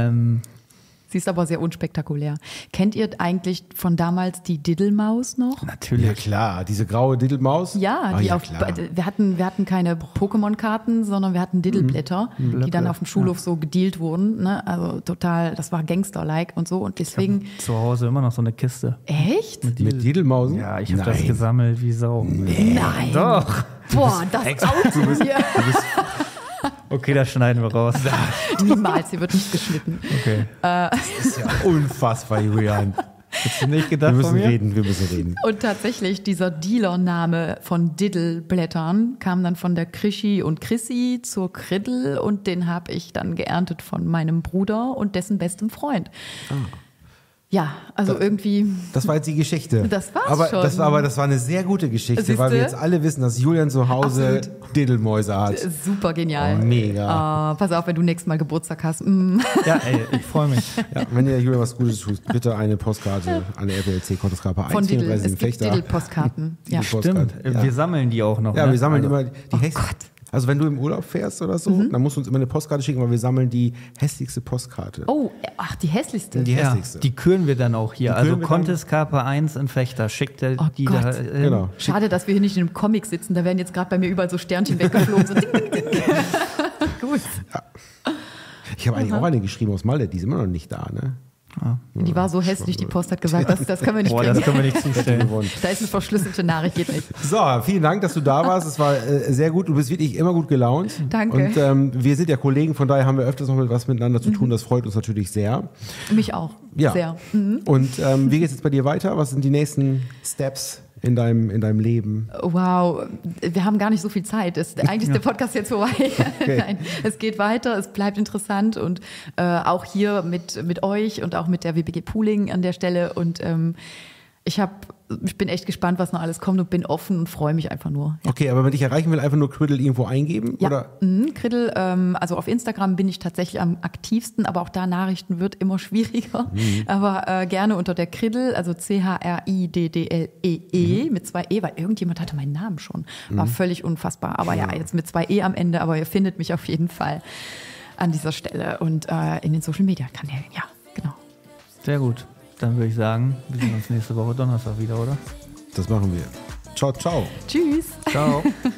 [SPEAKER 4] Sie ist aber sehr unspektakulär. Kennt ihr eigentlich von damals die Diddelmaus noch?
[SPEAKER 3] Natürlich.
[SPEAKER 2] Ja klar, diese graue Diddelmaus.
[SPEAKER 4] Ja,
[SPEAKER 2] klar.
[SPEAKER 4] wir hatten keine Pokémon-Karten, sondern wir hatten Diddleblätter, die dann auf dem Schulhof so gedealt wurden. Ne? Also total, das war Gangster-like und so. Und deswegen.
[SPEAKER 3] Zu Hause immer noch so eine Kiste.
[SPEAKER 4] Echt?
[SPEAKER 2] Mit Diddelmausen?
[SPEAKER 3] Ja, ich habe das
[SPEAKER 2] Nein.
[SPEAKER 3] gesammelt wie Sau.
[SPEAKER 4] Nein.
[SPEAKER 3] Doch.
[SPEAKER 4] Boah, das Auto. Ja.
[SPEAKER 3] Okay, das schneiden wir raus.
[SPEAKER 4] Niemals, hier wird nicht geschnitten.
[SPEAKER 3] Okay.
[SPEAKER 2] Das ist ja unfassbar, Julian.
[SPEAKER 3] Hättest du nicht gedacht
[SPEAKER 2] Wir
[SPEAKER 3] von
[SPEAKER 2] müssen
[SPEAKER 3] mir?
[SPEAKER 2] reden.
[SPEAKER 4] Und tatsächlich, dieser Dealername von Diddleblättern kam dann von der Krischi und Chrissy zur Kriddel und den habe ich dann geerntet von meinem Bruder und dessen bestem Freund. Ja, also irgendwie.
[SPEAKER 2] Das war jetzt die Geschichte.
[SPEAKER 4] Das war's
[SPEAKER 2] aber
[SPEAKER 4] schon.
[SPEAKER 2] Das war eine sehr gute Geschichte,
[SPEAKER 4] Siehste?
[SPEAKER 2] weil wir jetzt alle wissen, dass Julian zu Hause Diddelmäuse hat.
[SPEAKER 4] Super genial.
[SPEAKER 2] Oh, mega.
[SPEAKER 4] Pass auf, wenn du nächstes Mal Geburtstag hast.
[SPEAKER 3] Ja, ey, ich freue mich.
[SPEAKER 2] Ja, wenn ihr Julian was Gutes tut, bitte eine Postkarte an der RPLC Kontoskapa
[SPEAKER 4] Von Diddle.
[SPEAKER 2] 134
[SPEAKER 4] Es gibt
[SPEAKER 2] Fechter.
[SPEAKER 4] Diddle-Postkarten. Ja.
[SPEAKER 3] Stimmt.
[SPEAKER 2] Ja.
[SPEAKER 3] Wir sammeln die auch noch.
[SPEAKER 2] Ja,
[SPEAKER 3] ne?
[SPEAKER 2] wir sammeln
[SPEAKER 3] Also,
[SPEAKER 2] immer die hässlichste. Also wenn du im Urlaub fährst oder so, dann musst du uns immer eine Postkarte schicken, weil wir sammeln die hässlichste Postkarte.
[SPEAKER 4] Oh, ach, die hässlichste.
[SPEAKER 2] Die
[SPEAKER 3] Ja,
[SPEAKER 2] hässlichste.
[SPEAKER 3] die küren wir dann auch hier. Also
[SPEAKER 2] küren wir
[SPEAKER 3] Contest Kapa 1 in Fechter. Schickt er
[SPEAKER 4] Oh
[SPEAKER 3] die
[SPEAKER 4] Gott.
[SPEAKER 3] da hin.
[SPEAKER 2] Genau.
[SPEAKER 4] Schade, dass wir hier nicht in einem Comic sitzen. Da werden jetzt gerade bei mir überall so Sternchen weggeflogen. So ding, ding, ding. Gut.
[SPEAKER 2] Ich habe eigentlich auch eine geschrieben aus Malte, die ist immer noch nicht da, ne?
[SPEAKER 4] Die war so hässlich, die Post hat gesagt, das können wir nicht
[SPEAKER 3] Boah,
[SPEAKER 4] bringen.
[SPEAKER 3] das können wir nicht zustellen.
[SPEAKER 4] Da ist eine verschlüsselte Nachricht, geht nicht.
[SPEAKER 2] So, vielen Dank, dass du da warst. Es war sehr gut. Du bist wirklich immer gut gelaunt.
[SPEAKER 4] Danke.
[SPEAKER 2] Und wir sind ja Kollegen, von daher haben wir öfters noch was miteinander zu tun. Das freut uns natürlich sehr.
[SPEAKER 4] Mich auch.
[SPEAKER 2] Ja.
[SPEAKER 4] Sehr.
[SPEAKER 2] Und wie geht es jetzt bei dir weiter? Was sind die nächsten Steps in deinem Leben?
[SPEAKER 4] Wow, wir haben gar nicht so viel Zeit. Eigentlich ist der Podcast jetzt vorbei.
[SPEAKER 2] Okay.
[SPEAKER 4] Nein, es geht weiter, es bleibt interessant und auch hier mit euch und auch mit der WBG Pooling an der Stelle. Und ich bin echt gespannt, was noch alles kommt und bin offen und freue mich einfach nur. Ja.
[SPEAKER 2] Okay, aber wenn man dich erreichen will, einfach nur Criddle irgendwo eingeben?
[SPEAKER 4] Ja,
[SPEAKER 2] oder?
[SPEAKER 4] Criddle, also auf Instagram bin ich tatsächlich am aktivsten, aber auch da Nachrichten wird immer schwieriger. Aber gerne unter der Criddle, also CHRIDDLEE mit 2 E, weil irgendjemand hatte meinen Namen schon. War völlig unfassbar. Aber ja, jetzt mit 2 E am Ende, aber ihr findet mich auf jeden Fall an dieser Stelle und in den Social-Media-Kanälen. Ja, genau.
[SPEAKER 3] Sehr gut. Dann würde ich sagen, wir sehen uns nächste Woche Donnerstag wieder, oder?
[SPEAKER 2] Das machen wir. Ciao, ciao.
[SPEAKER 4] Tschüss.
[SPEAKER 3] Ciao.